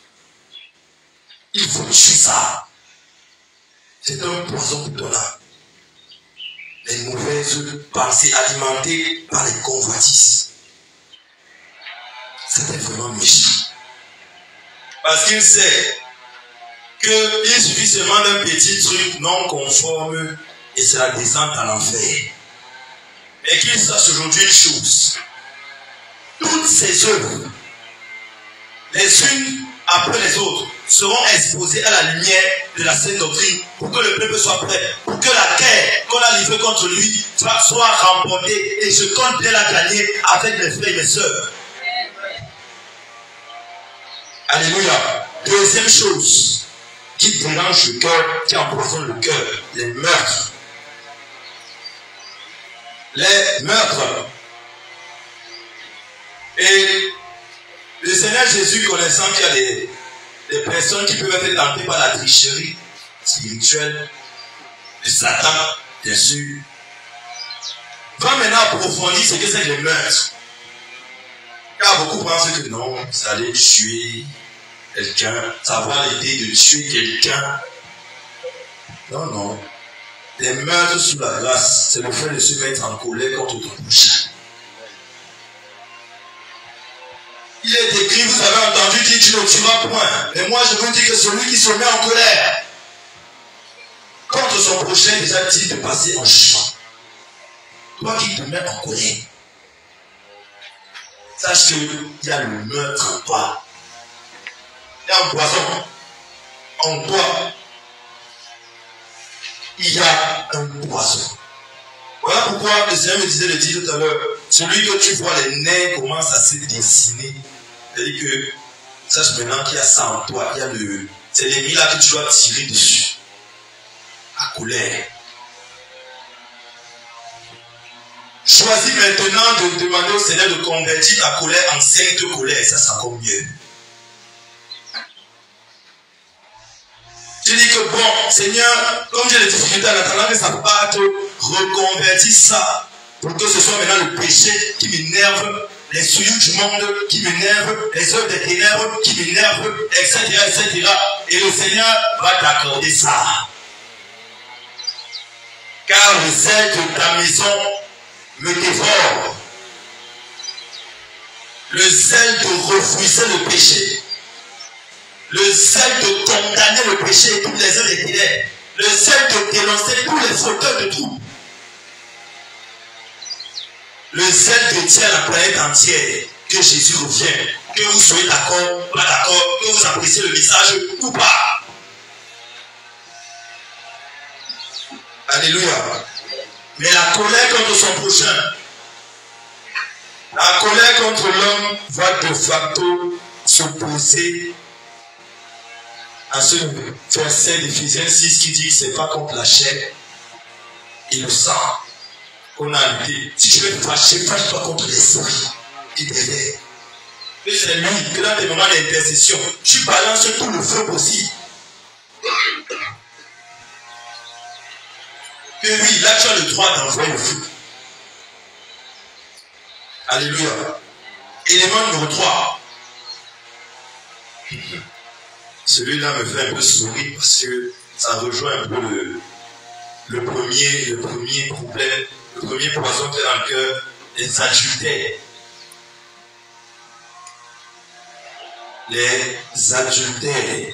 Il faut tuer ça. C'est un poison pour ton âme. Les mauvaises pensées alimentées par les convoitises. C'était vraiment méchant. Parce qu'il sait qu'il suffit seulement d'un petit truc non conforme et c'est la descente à l'enfer. Mais qu'il sache aujourd'hui une chose. Toutes ces œuvres, les unes après les autres, seront exposées à la lumière de la sainte doctrine pour que le peuple soit prêt, pour que la guerre qu'on a livrée contre lui soit remportée et je compte bien la gagner avec mes frères et mes sœurs. Alléluia. Deuxième chose qui dérange le cœur, qui empoisonne le cœur, les meurtres. Les meurtres. Et le Seigneur Jésus, connaissant qu'il y a des personnes qui peuvent être tentées par la tricherie spirituelle de Satan, bien sûr, va maintenant approfondir ce que c'est que les meurtres. Car beaucoup pensent que non, ça allait tuer quelqu'un, ça va avoir l'idée de tuer quelqu'un. Non, non. Les meurtres sous la grâce, c'est le fait de se mettre en colère contre ton prochain. Il est écrit, vous avez entendu dire tu ne tueras point. Mais moi je vous dis que celui qui se met en colère contre son prochain, déjà dit de passer en jugement. Toi qui te mets en colère, sache qu'il y a le meurtre en toi. il y a un poison. En toi, il y a un poison. Voilà pourquoi le Seigneur me disait le dire tout à l'heure, celui que tu vois les nerfs commencent à se dessiner. C'est-à-dire que, sache maintenant qu'il y a ça en toi, il y a c'est l'ennemi là que tu dois tirer dessus. La colère. Choisis maintenant de demander au Seigneur de convertir ta colère en sainte colère. Ça, c'est encore mieux. Tu dis que bon, Seigneur, comme j'ai des difficultés en attendant que ça parte, reconvertis ça pour que ce soit maintenant le péché qui m'énerve, les souillures du monde qui m'énervent, les œuvres des ténèbres qui m'énervent, etc., etc. Et le Seigneur va t'accorder ça. Car le zèle de ta maison me dévore. Le zèle de refuser le péché. Le zèle de condamner le péché et toutes les œuvres des ténèbres. Le zèle de dénoncer tous les fauteurs de troubles. Le zèle de dire à la planète entière que Jésus revient. Que vous soyez d'accord, pas d'accord, que vous appréciez le message ou pas. Alléluia. Mais la colère contre son prochain, la colère contre l'homme va de facto s'opposer à ce verset d'Éphésiens 6 qui dit que ce n'est pas contre la chair et le sang qu'on a lutté. Si tu veux te fâcher, fâche-toi contre l'esprit qui t'élève. Que c'est lui, que dans tes moments d'intercession, tu balances tout le feu possible. Que oui, là tu as le droit d'envoyer le feu. Alléluia. Élément numéro 3. Celui-là me fait un peu sourire parce que ça rejoint un peu le premier problème, le premier poison qui est dans le cœur, les adultères. Les adultères.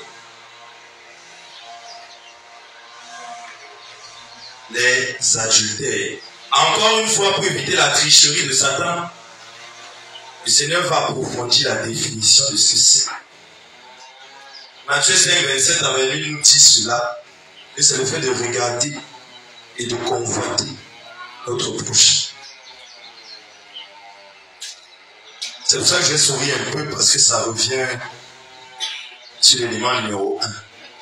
Les adultères. Encore une fois, pour éviter la tricherie de Satan, le Seigneur va approfondir la définition de ce que c'est. Matthieu 5, 27 avec lui nous dit cela, que c'est le fait de regarder et de convoiter notre prochain. C'est pour ça que je vais sourire un peu parce que ça revient sur l'élément numéro 1.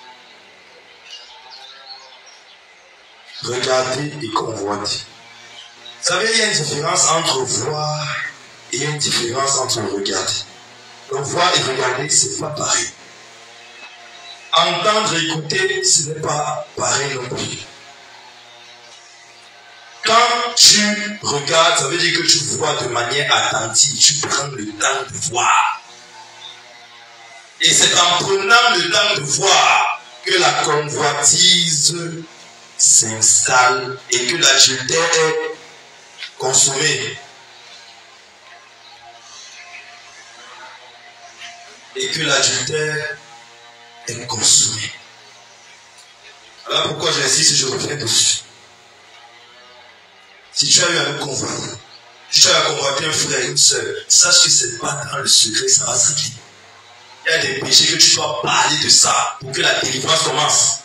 Regarder et convoiter. Vous savez, il y a une différence entre voir et il y a une différence entre regarder. Donc voir et regarder, c'est pas pareil. Entendre et écouter, ce n'est pas pareil non plus. Quand tu regardes, ça veut dire que tu vois de manière attentive, tu prends le temps de voir. Et c'est en prenant le temps de voir que la convoitise s'installe et que l'adultère est consommé. Et que l'adultère est consommé. Alors pourquoi j'insiste, je reviens dessus. Si tu as eu à me convoiter, si tu as convoité un frère et une soeur, sache que c'est pas dans le secret, ça va se régler. Il y a des péchés que tu dois parler de ça pour que la délivrance commence.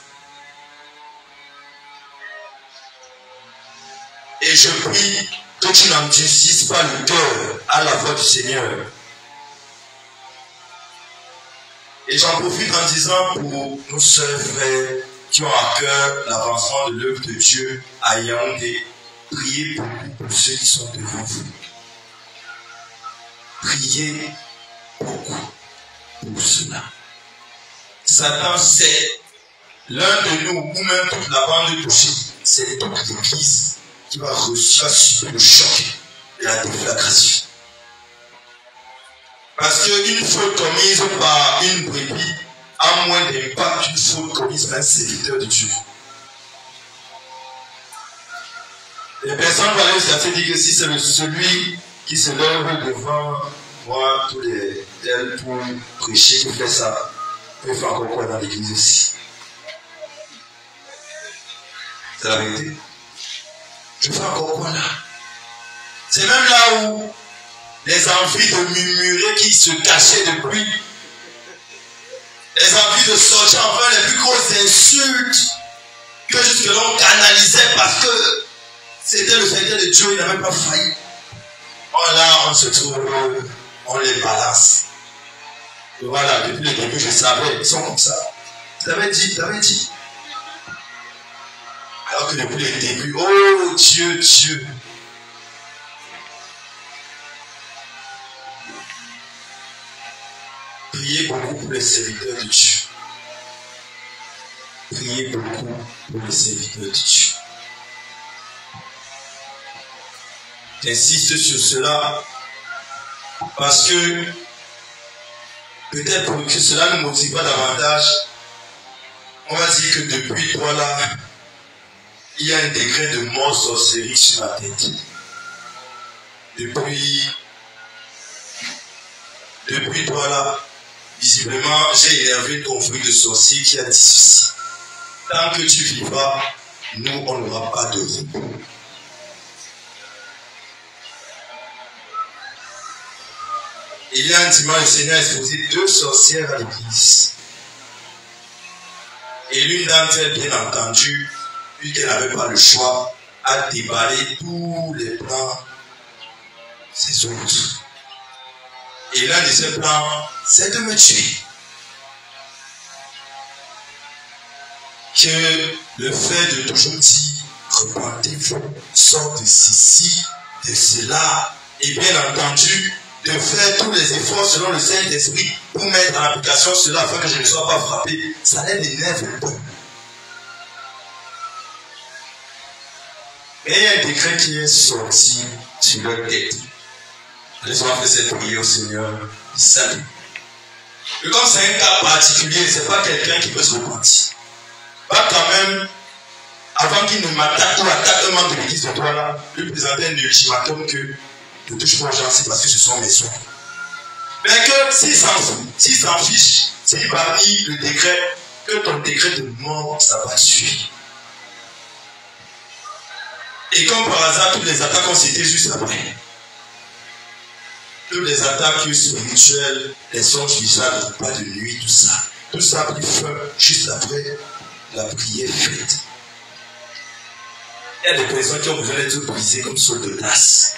Et je prie que tu n'endurcisses pas le cœur à la voix du Seigneur. Et j'en profite en disant pour nos sœurs, frères, qui ont à cœur l'avancement de l'œuvre de Dieu à Yaoundé, priez beaucoup pour ceux qui sont devant vous. Priez beaucoup pour cela. Satan sait, l'un de nous, ou même toute la bande touchée, c'est toute l'église qui va subir le choc de la déflagration. Parce qu'une faute commise par une brebis a moins d'impact qu'une faute commise par un serviteur de Dieu. Les personnes vont aller se dire que si c'est celui qui se lève devant moi, tous les tels pour prêcher, qui fait ça, peut faire encore quoi dans l'église aussi. C'est la vérité. Je fais encore quoi là? C'est même là où les envies de murmurer qui se cachaient depuis de sortir enfin les plus grosses insultes que jusque-là on canalisait parce que c'était le Seigneur de Dieu, il n'avait pas failli. Oh là, on se trouve, on les balance. Et voilà, depuis le début, je savais, ils sont comme ça. Je l'avais dit, je l'avais dit. Alors que depuis le début, oh Dieu, Dieu. Priez beaucoup pour les serviteurs de Dieu. Priez beaucoup pour les serviteurs de Dieu. J'insiste sur cela parce que peut-être pour que cela ne motive pas davantage, on va dire que depuis toi là, il y a un décret de mort sorcellerie sur ma tête. Depuis toi là, visiblement, j'ai énervé ton fruit de sorcier qui a dit ceci. Tant que tu vivras, nous, on n'aura pas de repos. Il y a un dimanche, le Seigneur a exposé 2 sorcières à l'église. Et l'une d'entre elles, bien entendu, puisqu'elle n'avait pas le choix, a déballé tous les plans des autres. Et l'un de ses plans, c'est de me tuer. Que le fait de toujours dire, repentez-vous, sort de ceci, de cela, et bien entendu, de faire tous les efforts selon le Saint-Esprit pour mettre en application cela afin que je ne sois pas frappé, ça les énerve un peu. Mais il y a un décret qui est sorti sur leur tête. Ils ont fait cette prière au Seigneur. Salut. Et comme c'est un cas particulier, ce n'est pas quelqu'un qui peut se repentir. Pas quand même, avant qu'il ne m'attaque ou attaque un membre de l'église de toi là, lui présenter un ultimatum que ne touche pas aux gens, c'est parce que ce sont mes soins. Mais que s'il s'en fiche, c'est parmi le décret, que ton décret de mort, ça va suivre. Et comme par hasard, toutes les attaques ont cité juste après. Toutes les attaques spirituelles, les songes visuels, pas de nuit, tout ça a pris fin juste après la prière faite. Il y a des personnes qui ont besoin d'être brisées comme sol de glace.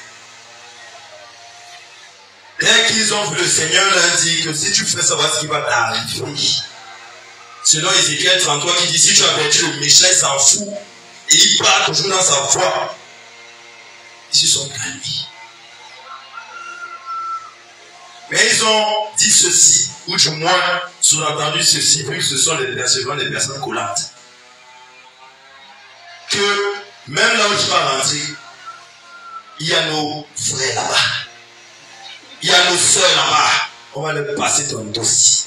Dès qu'ils ont vu le Seigneur leur dit que si tu fais ça, voilà ce qui va t'arriver. Selon Ézéchiel 33 qui dit, si tu as vaincu le méchant, il s'en fout. Et il part toujours dans sa foi. Ils se sont calmés. Mais ils ont dit ceci, ou du moins sous-entendu ceci, vu que ce sont des personnes collantes. Que même là où tu vas rentrer, il y a nos frères là-bas. Il y a nos soeurs là-bas. On va leur passer ton dossier.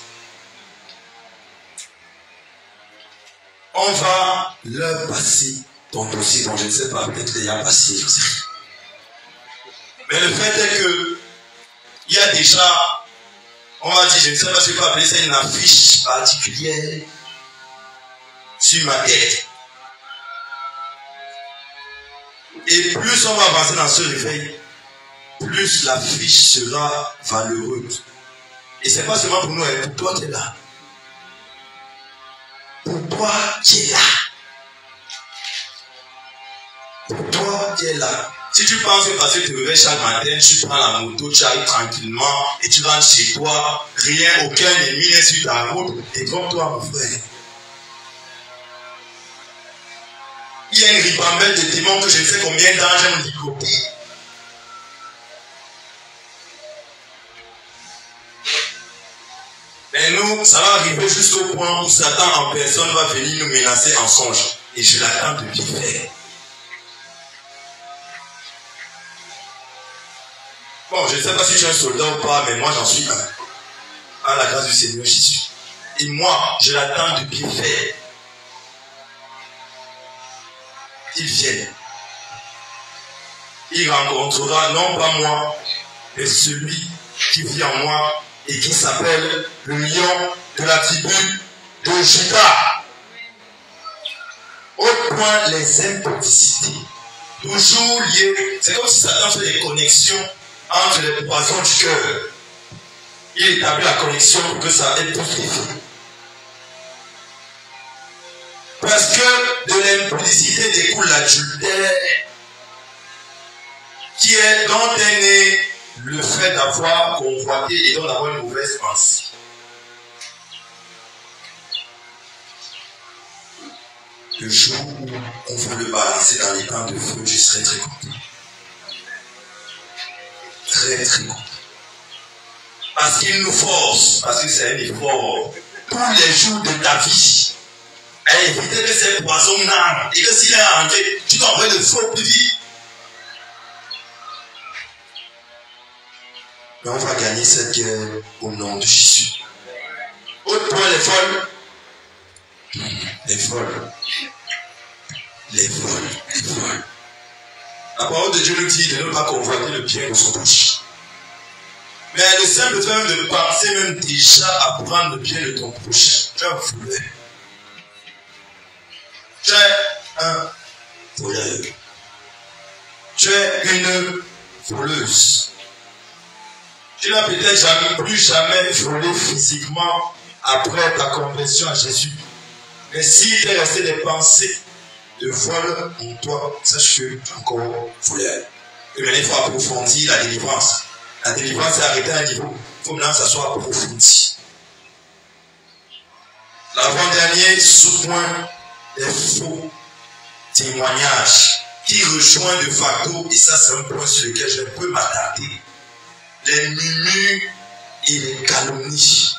On va leur passer ton dossier. Donc je ne sais pas, peut-être qu'il y a passé. Mais le fait est que il y a déjà, on va dire, je ne sais pas si je peux appeler ça une affiche particulière sur ma tête. Et plus on va avancer dans ce réveil, plus l'affiche sera valeureuse. Et ce n'est pas seulement pour nous, mais pour toi qui es là. Pour toi qui es là. Pour toi qui es là. Si tu penses que parce que tu te réveilles chaque matin, tu prends la moto, tu arrives tranquillement et tu rentres chez toi, rien, aucun ennemi n'est sur ta route, et comme toi, mon frère. Il y a une ribambelle de démons que je ne sais combien d'anges ont ligoté. Mais nous, ça va arriver jusqu'au point où Satan en personne va venir nous menacer en songe. Et je l'attends de bien faire. Bon, je ne sais pas si tu es un soldat ou pas, mais moi j'en suis un. À la grâce du Seigneur Jésus. Et moi, je l'attends de bien faire. Qu'il vienne. Il rencontrera non pas moi, mais celui qui vit en moi et qui s'appelle le lion de la tribu de Juda. Au point les impudicités. Toujours liées. C'est comme si Satan fait des connexions entre les poisons du cœur. Il établit la connexion pour que ça ait plus d'effet. de l'impudicité découle l'adultère, dont est né le fait d'avoir convoité et d'avoir une mauvaise pensée. Le jour où on va le balancer dans les pans de feu, je serai très content. Très très content. Parce qu'il nous force, parce que c'est un effort tous les jours de ta vie à éviter que ces poisons n'entrent et que s'il est rentré, tu t'envoies le feu plus vite. Mais on va gagner cette guerre au nom de Jésus. Autre point, les folles. Les folles. Les folles. Les folles. La parole de Dieu nous dit de ne pas convoiter le bien de son prochain. Mais le simple fait de penser même déjà à prendre le bien de ton prochain, tu es un voleur. Tu es un voleur. Tu es une voleuse. Tu n'as peut-être plus jamais volé physiquement après ta conversion à Jésus. Mais s'il t'est resté des pensées de vol en toi, sache que tu es encore voleur. Et maintenant, il faut approfondir la délivrance. La délivrance est arrêtée à un niveau. Il faut maintenant que ça soit approfondi. L'avant-dernier sous-point des faux témoignages qui rejoint de facto, et ça c'est un point sur lequel je ne peux m'attarder, les murmures et les calomnies.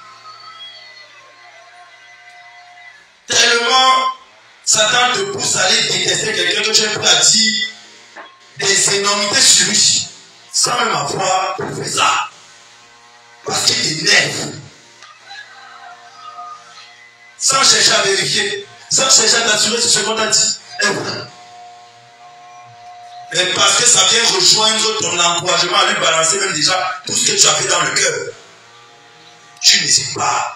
Tellement Satan te pousse à aller détester quelqu'un que tu es prêt à dire des énormités sur lui, sans même avoir fait ça. Parce qu'il t'énerve. Sans chercher à vérifier, sans chercher à t'assurer sur ce qu'on t'a dit. Mais parce que ça vient rejoindre ton encouragement à lui balancer même déjà tout ce que tu as fait dans le cœur. Tu n'hésites pas.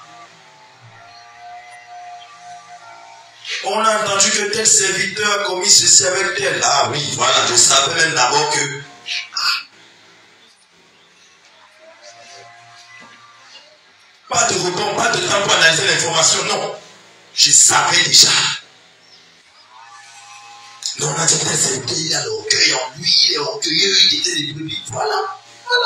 On a entendu que tel serviteur a commis ceci avec tel. Ah oui, voilà, je savais même d'abord que... Pas de rebond, pas de temps pour analyser l'information, non. Je savais déjà. Non, on a dit que tel serviteur, il a l'orgueil en lui, il est orgueilleux, il était des brebis. Voilà.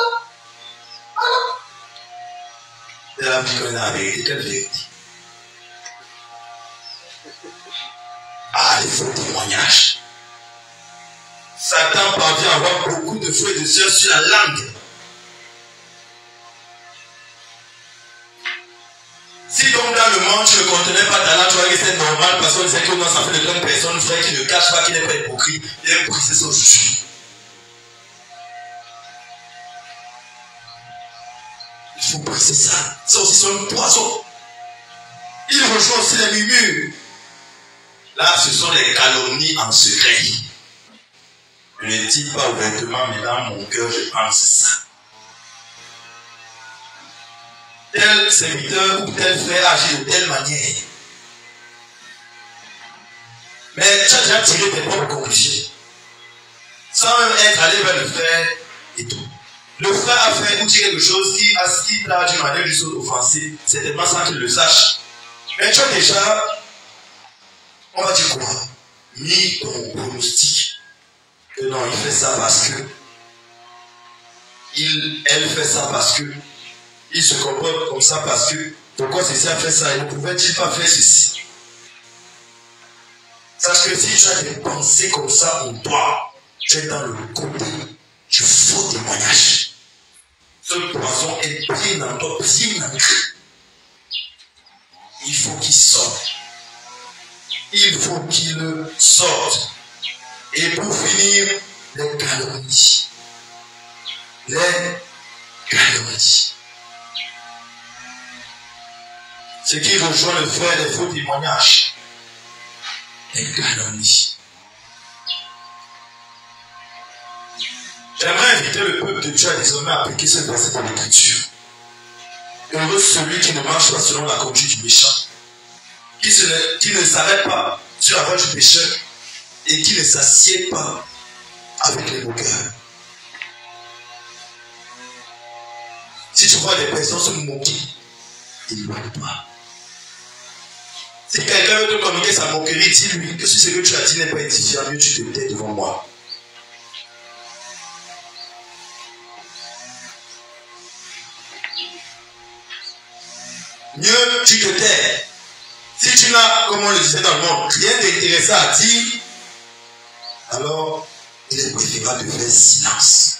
Et la vie qu'on a la vérité, quelle vérité? Ah, les faux témoignages. Satan parvient à avoir beaucoup de frères et de sœurs sur la langue. Si donc dans le monde tu ne contenais pas ta langue, tu vois que c'est normal parce qu'on sait que non, ça fait de 30 personnes, frère, qui ne cache pas, qui n'est pas hypocrite, il aime briser son jugement. Il faut briser ça. Ça aussi c'est un poison. Il rejoint aussi les murmures. Là, ce sont les calomnies en secret. Je ne dis pas ouvertement, mais dans mon cœur, je pense ça. Tel serviteur ou tel frère agit de telle manière. Mais tu as déjà tiré tes propres conclusions. Sans même être allé vers le frère et tout. Le frère a fait ou dit quelque chose qui t'a d'une manière juste offensée. C'est tellement sans qu'il le sache. Mais tu as déjà... On va dire quoi? Ni ton pronostic. Que non, il fait ça parce que. Elle fait ça parce que. Il se comporte comme ça parce que. Pourquoi ceci a fait ça? Il ne pouvait-il pas faire ceci? Sache que si tu as des pensées comme ça en toi, tu es dans le côté du faux témoignage. Ce poison est bien en toi, bien ancré. Il faut qu'il sorte. Il faut qu'il sorte. Et pour finir, les calomnies. Les calomnies. Ce qui rejoint le frère des faux témoignages. Les calomnies. J'aimerais inviter le peuple de Dieu à désormais appliquer ce verset dans l'écriture. Heureux celui qui ne marche pas selon la conduite du méchant. Qui ne s'arrête pas sur la voie du pécheur et qui ne s'assied pas avec les moqueurs. Si tu vois des personnes se moquer, éloigne-toi. Si quelqu'un veut te communiquer sa moquerie, dis-lui que si ce que tu as dit n'est pas édifiant, mieux tu te tais devant moi. Mieux tu te tais. Si tu n'as, comme on le disait dans le monde, rien d'intéressant à dire, alors il est préférable de faire silence.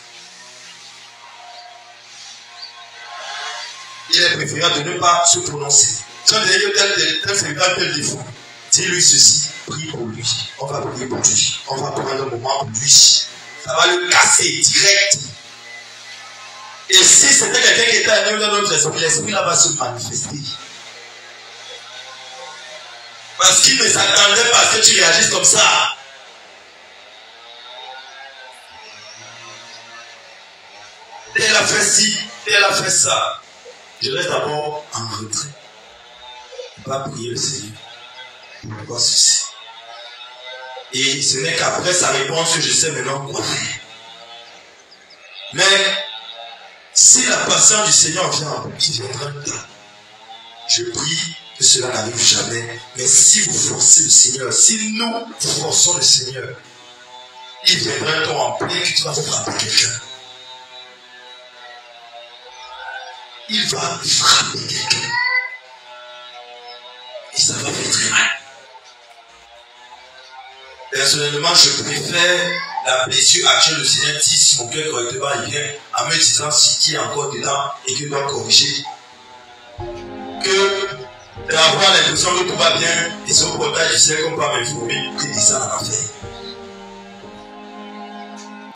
Il est préférable de ne pas se prononcer. Tu as d'ailleurs tel défaut. Dis-lui ceci, prie pour lui. On va prier pour lui. On va prendre un moment pour lui. Ça va le casser direct. Et si c'était quelqu'un qui était à dans notre esprit, l'esprit là va se manifester. Parce qu'il ne s'attendait pas à ce que tu réagisses comme ça. Elle a fait ci, elle a fait ça. Je reste d'abord en retrait. Je ne vais pas prier le Seigneur. Pour ne pas ceci. Et ce n'est qu'après sa réponse que je sais maintenant quoi faire. Mais si la patience du Seigneur vient, il viendra un temps. Je prie que cela n'arrive jamais. Mais si vous forcez le Seigneur, si nous forçons le Seigneur, il viendra un temps en plein que tu vas frapper quelqu'un. Il va frapper quelqu'un. Et ça va faire très mal. Personnellement, je préfère la blessure actuelle du Seigneur si mon cœur correctement il vient en me disant ce qui est encore dedans et qu'il doit corriger. Que d'avoir l'impression que tout va bien et son portage du Seigneur qu'on peut m'informer que dit ça dans l'affaire.